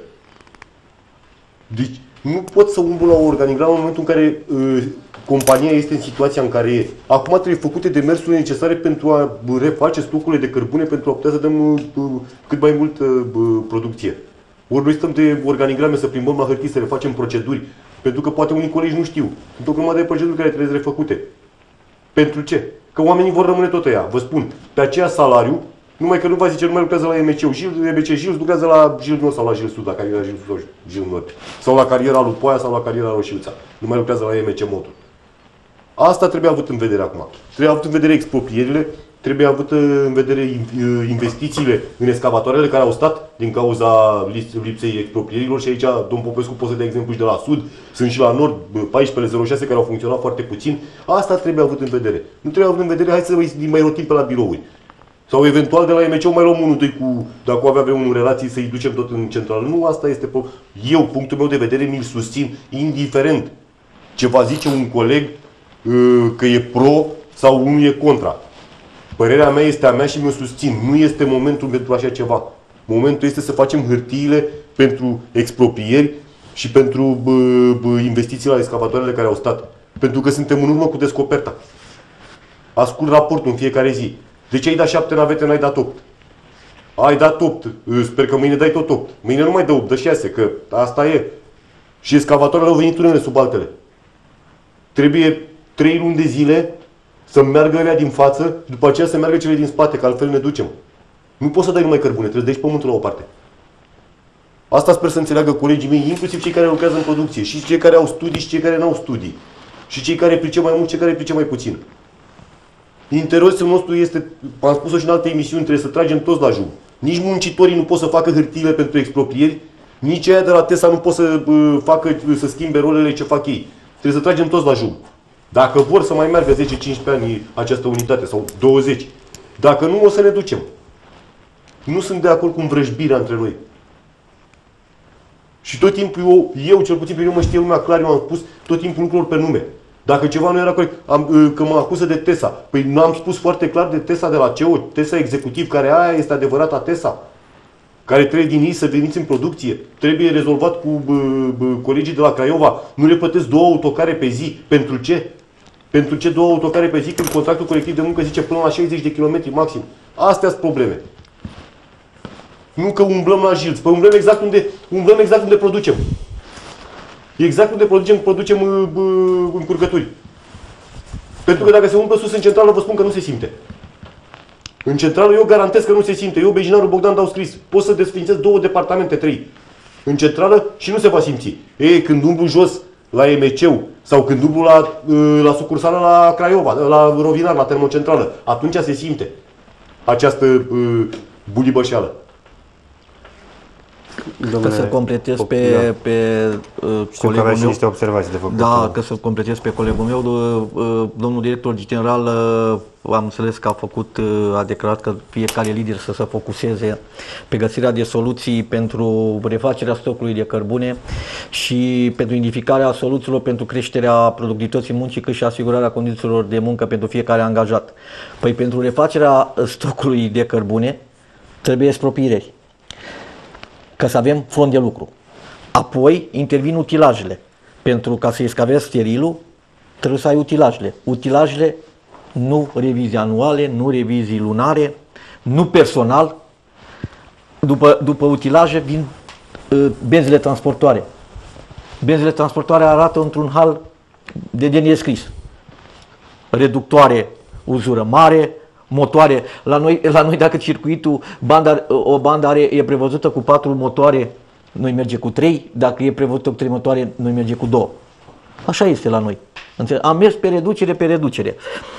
Deci, nu pot să umblu la o organigramă în momentul în care compania este în situația în care e. Acum trebuie făcute demersurile necesare pentru a reface stocurile de cărbune pentru a putea să dăm cât mai mult producție. Ori noi stăm de organigrame să plimbăm la hârtii, să le facem proceduri. Pentru că poate unii colegi nu știu. Sunt o grămadă de proceduri care trebuie refăcute. Pentru ce? Că oamenii vor rămâne tot ăia. Vă spun, pe aceea salariu, numai că nu va zice, nu mai lucrează la MC Jilț, lucrează la Jilț Nord sau la Jilț Sud, la cariera Jilț Sud sau Jilț Nord. Sau la cariera lui Poia sau la cariera Roșiuța. Nu mai lucrează la MC Motor. Asta trebuie avut în vedere acum. Trebuie avut în vedere exproprierile, trebuie avut în vedere investițiile în excavatoarele care au stat din cauza lipsei exproprierilor și aici, domn Popescu, poate să dea exemplu și de la Sud, sunt și la Nord 1406 care au funcționat foarte puțin. Asta trebuie avut în vedere. Nu trebuie avut în vedere, hai să mai rotim pe la birouri. Sau eventual de la MCO mai luăm unul, doi cu, dacă avea vreun relații, să-i ducem tot în centrală. Nu, asta este eu, punctul meu de vedere, mi-l susțin, indiferent ce va zice un coleg că e pro sau unul e contra. Părerea mea este a mea și mi-o susțin. Nu este momentul pentru așa ceva. Momentul este să facem hârtiile pentru exproprieri și pentru investiții la excavatoarele care au stat. Pentru că suntem în urmă cu descoperta. Ascult raportul în fiecare zi. De ce ai dat 7 navete, n-ai dat 8? Ai dat 8. Sper că mâine dai tot 8. Mâine nu mai dă 8, dă 6, că asta e. Și excavatoarele au venit unele sub altele. Trebuie 3 luni de zile să meargă alea din față, după aceea să meargă cele din spate, că altfel ne ducem. Nu poți să dai numai cărbune, trebuie să dai și pământul la o parte. Asta sper să înțeleagă colegii mei, inclusiv cei care lucrează în producție, și cei care au studii și cei care nu au studii. Și cei care pricep mai mult, cei care pricep mai puțin. Interesul nostru este, am spus-o și în alte emisiuni, trebuie să tragem toți la jug. Nici muncitorii nu pot să facă hârtiile pentru exproprieri, nici aia de la TESA nu pot să schimbe rolele ce fac ei. Trebuie să tragem toți la jug. Dacă vor să mai meargă 10-15 ani această unitate sau 20, dacă nu, o să ne ducem. Nu sunt de acord cu învrăjbirea între noi. Și tot timpul eu cel puțin pe mine mă știe lumea clar, eu am spus tot timpul lucruri pe nume. Dacă ceva nu era corect, că mă acuză de TESA. Păi nu am spus foarte clar de TESA de la CEO, TESA executiv, care aia este adevărata TESA. Care trebuie din ei să veniți în producție. Trebuie rezolvat cu colegii de la Craiova. Nu le plătesc 2 autocare pe zi. Pentru ce? Pentru ce 2 autocare pe zi când contractul colectiv de muncă zice până la 60 de km maxim? Astea sunt probleme. Nu că umblăm la jilț. Păi umblăm exact unde producem. Exact unde producem încurcături. Pentru că dacă se umblă sus în centrală, vă spun că nu se simte. În centrală eu garantez că nu se simte. Eu, Bejinarul Bogdan, dau scris. Pot să desfințez 2 departamente, 3. În centrală și nu se va simți. Când umblu jos la EMC-ul sau când umblu la sucursală la Craiova, la Rovinar, la termocentrală, atunci se simte această bulibășeală. Ca să completez pe colegul meu. Și niște observații de făcut. Da, ca să completez pe colegul meu, domnul director general, am înțeles că a declarat că fiecare lider să se focuseze pe găsirea de soluții pentru refacerea stocului de cărbune și pentru identificarea soluțiilor pentru creșterea productivității muncii, cât și asigurarea condițiilor de muncă pentru fiecare angajat. Păi pentru refacerea stocului de cărbune trebuie exproprieri, ca să avem fond de lucru. Apoi intervin utilajele. Pentru ca să escavezi sterilul, trebuie să ai utilajele. Utilajele, nu revizii anuale, nu revizii lunare, nu personal. După utilaje vin benzile transportoare. Benzile transportoare arată într-un hal de nescris. Reductoare, uzură mare, motoare. La noi dacă circuitul, o bandă e prevăzută cu 4 motoare, noi merge cu 3. Dacă e prevăzută cu 3 motoare, noi merge cu 2. Așa este la noi. Am mers pe reducere.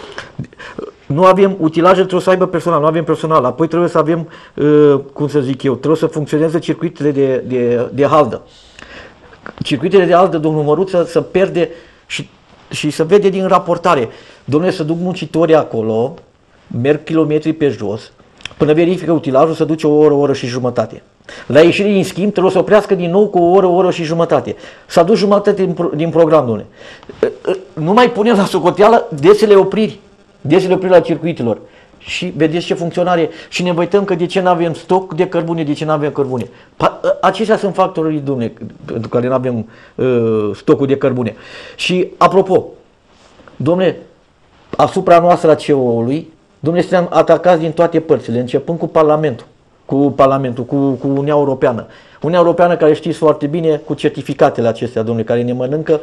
Nu avem utilaje, trebuie să aibă personal, nu avem personal. Apoi trebuie să avem, trebuie să funcționeze circuitele de haldă. Circuitele de haldă, domnul Măruță, se pierde și se vede din raportare. Domnule, să duc muncitorii acolo, merg kilometri pe jos, până verifică utilajul, se duce o oră și jumătate. La ieșire din schimb trebuie să oprească din nou cu o oră și jumătate. S-a dus jumătate din program, domnule. Nu mai punem la socoteală desele opriri la circuitelor. Și vedeți ce funcționare. Și ne uităm că de ce nu avem stoc de cărbune, de ce nu avem cărbune. Aceștia sunt factorii, domnule, pentru care nu avem stocul de cărbune. Și apropo, domnule, asupra noastră a CEO-ului, domnule, suntem atacați din toate părțile, începând cu Parlamentul, cu Uniunea Europeană. Uniunea Europeană, care știți foarte bine, cu certificatele acestea, domnule, care ne mănâncă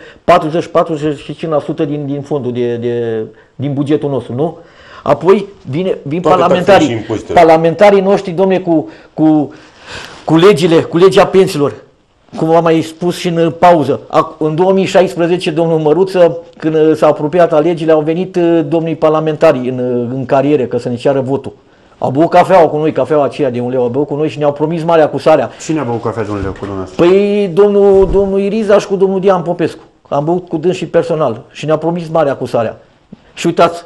40-45% din fondul din bugetul nostru, nu? Apoi vin parlamentarii noștri, domnule, cu legea pensiilor. Cum am mai spus și în pauză, în 2016, domnul Măruță, când s-a apropiat alegerile, au venit domnii parlamentari în cariere, că să ne ceară votul. Au băut cafeaua cu noi, cafeaua aceea de 1 leu, au băut cu noi și ne-au promis mare acusarea. Cine a băut cafea de 1 leu cu dumneavoastră? Păi domnul Iriza și cu domnul Dian Popescu. Am băut cu dâns și personal și ne-au promis mare acusarea. Și uitați,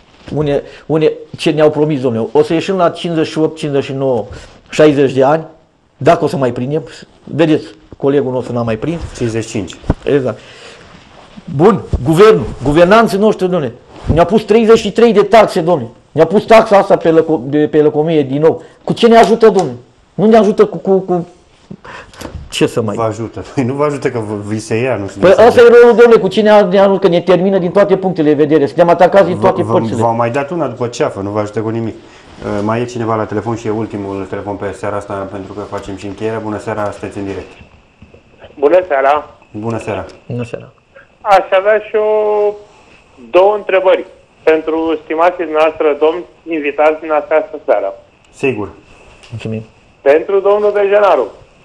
ce ne-au promis, domnule, o să ieșim la 58, 59, 60 de ani, dacă o să mai prindem, vedeți, colegul nostru n-a mai prins. 55. Exact. Bun, guvernanții noștri, domnule, ne-au pus 33 de taxe, domnule. Ne-a pus taxa asta pe lăcomie din nou. Cu ce ne ajută, domnule? Nu ne ajută cu... Ce să mai... Vă ajută. Păi nu vă ajută că vi se ia, nu știu. Păi asta e rolul, domnule, cu ce ne ajută, că ne termină din toate punctele de vedere. Suntem atacați din toate părțile. V-au mai dat una după ceafă, nu vă ajută cu nimic. Mai e cineva la telefon și e ultimul telefon pe seara asta, pentru că facem și încheierea. Bună seara, sunteți în direct. Bună seara. Bună seara. Bună seara. Aș avea și două întrebări pentru stimații noastre domni invitați din această seară. Sigur. Mulțumim. Pentru domnul Bejenaru.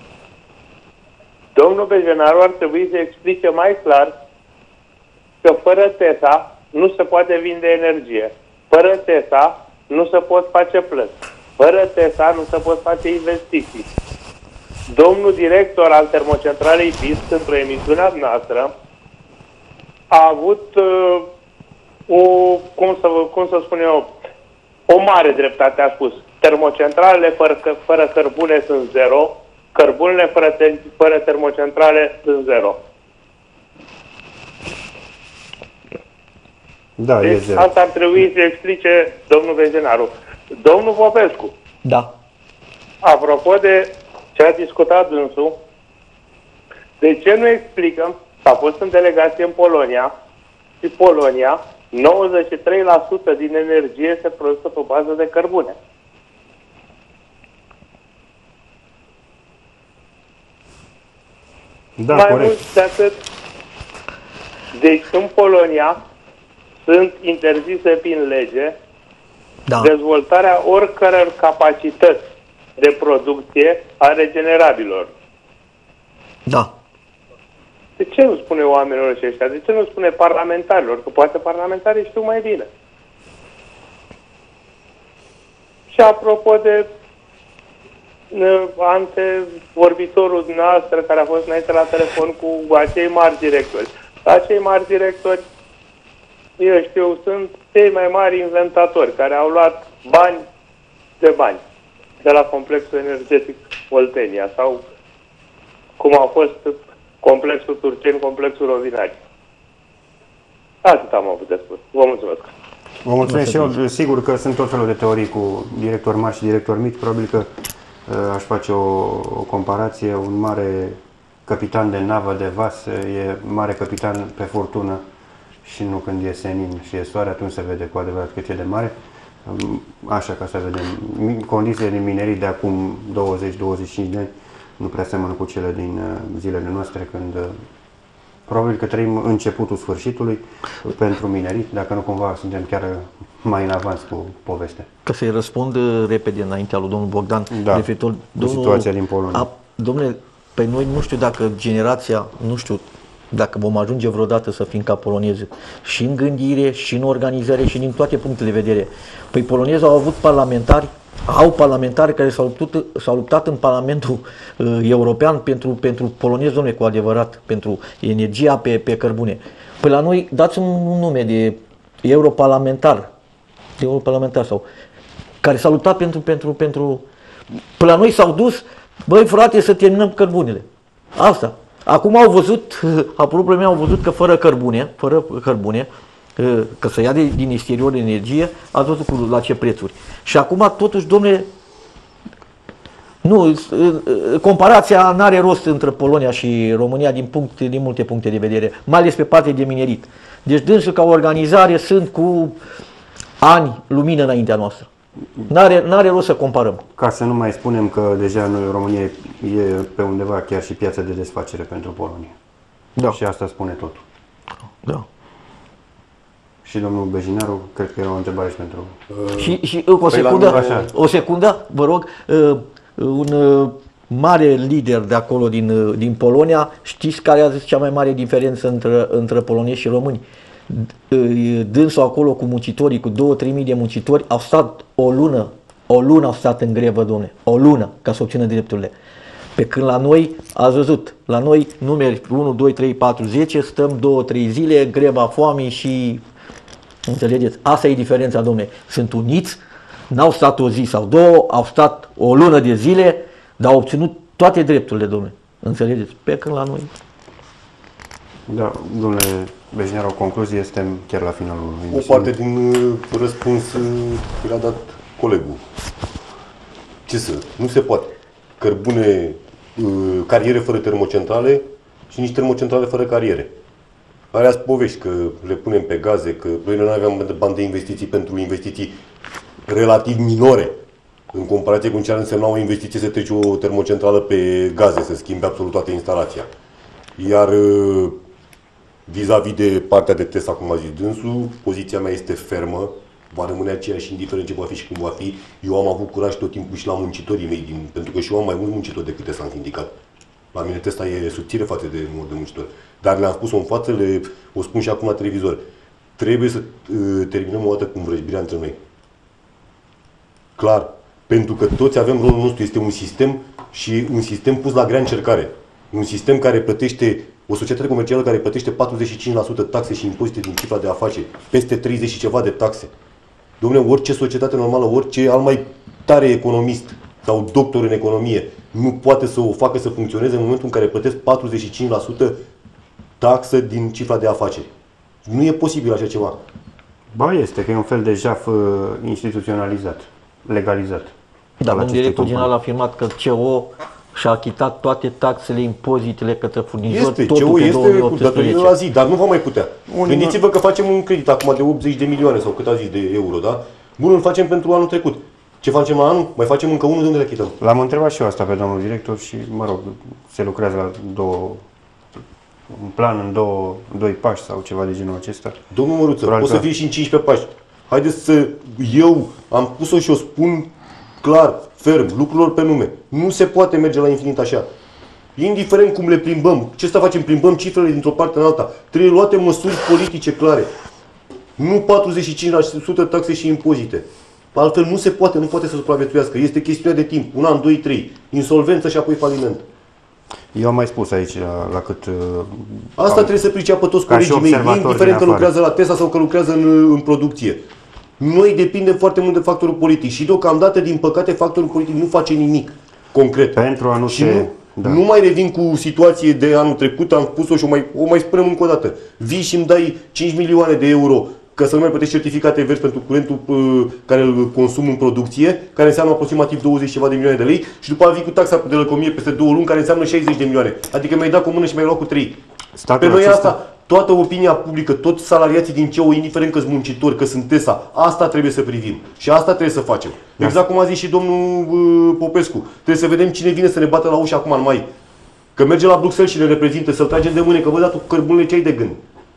Domnul Bejenaru ar trebui să explice mai clar că fără TESA nu se poate vinde energie. Fără TESA nu se pot face plăți. Fără TESA nu se pot face investiții. Domnul director al termocentralei BIS, într-o emisiune noastră, a avut cum să spun eu, o mare dreptate, a spus. Termocentralele fără cărbune sunt zero, cărbunele fără termocentrale sunt zero. Da, deci asta ar trebui să explice domnul Bejinaru. Domnul Popescu. Da. Apropo de ce a discutat dânsul, de ce nu explicăm că a fost în delegație în Polonia și Polonia 93% din energie se produce pe bază de cărbune. Da, mai corect. mult de atât, deci în Polonia sunt interzise prin lege dezvoltarea oricăror capacități de producție a regenerabilor. Da. De ce nu spune oamenilor ăștia? De ce nu spune parlamentarilor? Că poate parlamentarii știu mai bine. Și apropo de antevorbitorul dumneavoastră care a fost înainte la telefon cu acei mari directori. Acei mari directori, eu știu, sunt cei mai mari inventatori care au luat bani de bani de la complexul energetic Oltenia sau cum a fost complexul Turceni, complexul Rovinari. Atât am avut de spus. Vă mulțumesc. Vă mulțumesc și eu. Sigur că sunt tot felul de teorii cu directori mari și directori mici. Probabil că aș face o comparație. Un mare capitan de navă, de vas, e mare capitan pe furtună și nu când e senin și e soare, atunci se vede cu adevărat cât e de mare. Așa, ca să vedem. Condițiile de minerii de acum 20-25 de ani nu prea seamănă cu cele din zilele noastre, când probabil că trăim începutul sfârșitului pentru minerit, dacă nu cumva suntem chiar mai în avans cu povestea. Ca să-i răspund repede înaintea lui domnul Bogdan, referitor situația din Polonia. Domnule, pe noi nu știu dacă generația, nu știu dacă vom ajunge vreodată să fim ca polonezi și în gândire, și în organizare, și din toate punctele de vedere. Păi polonezii au avut parlamentari care s-au luptat în Parlamentul European pentru polonezi, domnule, cu adevărat, pentru energia pe cărbune. Păi la noi dați un nume de europarlamentar sau care s-a luptat pentru păi la noi s-au dus, băi frate, să terminăm cărbunele. Asta. Acum au văzut, aproape au văzut că fără cărbune, că să ia din exterior energie, ați văzut la ce prețuri. Și acum totuși, domnule, nu, comparația n-are rost între Polonia și România din multe puncte de vedere, mai ales pe partea de minerit. Deci dânsul ca organizare sunt cu ani lumină înaintea noastră. N-are rost să comparăm. Ca să nu mai spunem că deja noi, România, e pe undeva chiar și piața de desfacere pentru Polonia. Da. Și asta spune totul. Da. Și domnul Bejinaru, cred că era o întrebare și pentru... Și o secundă, vă rog, un mare lider de acolo din Polonia, știți care a zis cea mai mare diferență între polonezi și români? Dânsul acolo cu muncitorii, cu 2-3 mii de muncitori, au stat o lună au stat în grevă, domne, o lună, ca să obțină drepturile. Pe când la noi, ați văzut, la noi numeri 1, 2, 3, 4, 10, stăm 2-3 zile, greva foamei și... Înțelegeți? Asta e diferența, domne. Sunt uniți, n-au stat o zi sau două, au stat o lună de zile, dar au obținut toate drepturile, domne. Înțelegeți? Pe când la noi... Da, domnule Bejinaru, o concluzie, suntem chiar la finalul emisiunii. O parte din răspuns l-a dat colegul. Ce să? Nu se poate. Cărbune, cariere fără termocentrale și nici termocentrale fără cariere. Alea sunt povești, că le punem pe gaze, că noi nu aveam bani de investiții pentru investiții relativ minore, în comparație cu ce ar însemna o investiție să treci o termocentrală pe gaze, să schimbi absolut toată instalația. Iar vis-a-vis de partea de test, cum a zis dânsul, poziția mea este fermă, va rămâne aceeași indiferent ce va fi și cum va fi. Eu am avut curaj tot timpul și la muncitorii mei, pentru că și eu am mai mulți muncitori decât s-am sindicat. La mine testa e subțire față de numărul de muncitori. Dar le-am spus-o în față, o spun și acum la televizor. trebuie să terminăm o dată cu învrăjbirea între noi. Clar. Pentru că toți avem rolul nostru. Este un sistem și un sistem pus la grea încercare. Un sistem care plătește, o societate comercială care plătește 45% taxe și impozite din cifra de afaceri, peste 30 și ceva de taxe. Dom'le, orice societate normală, orice al mai tare economist sau doctor în economie nu poate să o facă să funcționeze în momentul în care plătesc 45% taxă din cifra de afaceri. Nu e posibil așa ceva. Ba este, că e un fel de jaf instituționalizat, legalizat. Da, un director general a afirmat că CO și-a achitat toate taxele, impozitele către furnizori, este, totul CO pe este 2018. datorită la zi, dar nu va mai putea. Gândiți-vă că facem un credit acum de 80 de milioane sau cât a zis de euro, da? Bun, îl facem pentru anul trecut. Ce facem la anul? Mai facem încă unul, de unde le achităm? L-am întrebat și eu asta pe domnul director și, mă rog, se lucrează la un plan în doi pași sau ceva de genul acesta. Domnul Măruță, poate să fie și în 15 pași. Haideți să... Eu am pus-o și o spun clar, ferm, lucrurilor pe nume. Nu se poate merge la infinit așa. Indiferent cum le plimbăm, ce să facem? Plimbăm cifrele dintr-o parte în alta. Trebuie luate măsuri politice clare. Nu 45% taxe și impozite. Altfel nu se poate, nu poate să supraviețuiască. Este chestiunea de timp. 1 an, 2, 3. Insolvență și apoi faliment. Eu am mai spus aici la cât... Asta trebuie să priceapă toți colegii mei, indiferent că lucrează la Tesla sau că lucrează în producție. Noi depindem foarte mult de factorul politic și deocamdată, din păcate, factorul politic nu face nimic concret. Pentru a nu se... Nu mai revin cu situație de anul trecut, am spus-o și o mai spunem încă o dată. Vii și îmi dai 5 milioane de euro ca să nu mai plătești certificate verzi pentru curentul care îl consum în producție, care înseamnă aproximativ 20 ceva de milioane de lei, și după aceea vii cu taxa de lăcomie peste 2 luni, care înseamnă 60 de milioane. Adică mi-ai dat cu o mână și mi-ai luat cu 3. Pe noi asta, toată opinia publică, toți salariații din CEO, indiferent că sunt muncitori, că sunt TESA, asta trebuie să privim. Și asta trebuie să facem. Exact cum a zis și domnul Popescu. Trebuie să vedem cine vine să ne bată la ușă acum în mai. Că merge la Bruxelles și ne reprezintă, să-l tragem de mâine, că bă, datul cu cărbunele, ce ai de gând?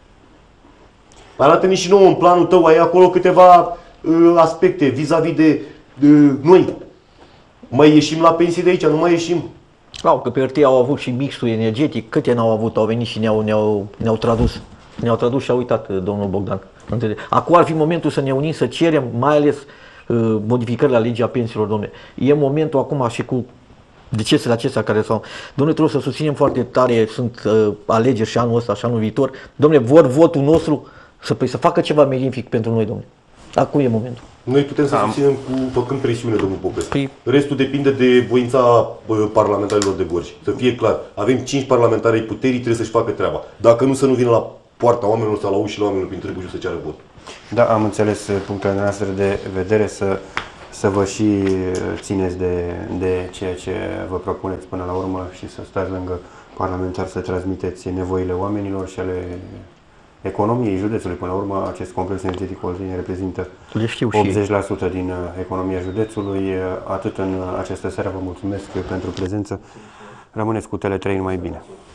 Arată-ne și nouă în planul tău, ai acolo câteva aspecte vis-a-vis de noi. Mai ieșim la pensii de aici, nu mai ieșim. Că pe hârtie au avut și mixul energetic, câte n-au avut, au venit și ne-au tradus. Ne-au tradus și au uitat, domnul Bogdan. Acum ar fi momentul să ne unim, să cerem, mai ales modificări la legea pensiilor, domnule. E momentul acum și cu decesele acestea care s-au... Domnule, trebuie să susținem foarte tare, sunt alegeri și anul ăsta și anul viitor. Domnule, vor votul nostru să facă ceva merific pentru noi, domnule. Acum e momentul. Noi putem să susținem făcând presiune, domnul Popescu. Restul depinde de voința parlamentarilor de Gorj. Să fie clar, avem 5 parlamentari ai puterii, trebuie să-și facă treaba. Dacă nu, să nu vină la poarta oamenilor sau la ușile oamenilor prin Târgu Jiu să ceară vot. Da, am înțeles punctele noastre de vedere, să vă și țineți de ceea ce vă propuneți până la urmă și să stați lângă parlamentar să transmiteți nevoile oamenilor și ale economiei județului. Până la urmă, acest complex energetic Oltenia reprezintă 80% din economia județului. Atât în această seară, vă mulțumesc pentru prezență. Rămâneți cu Tele3, numai bine!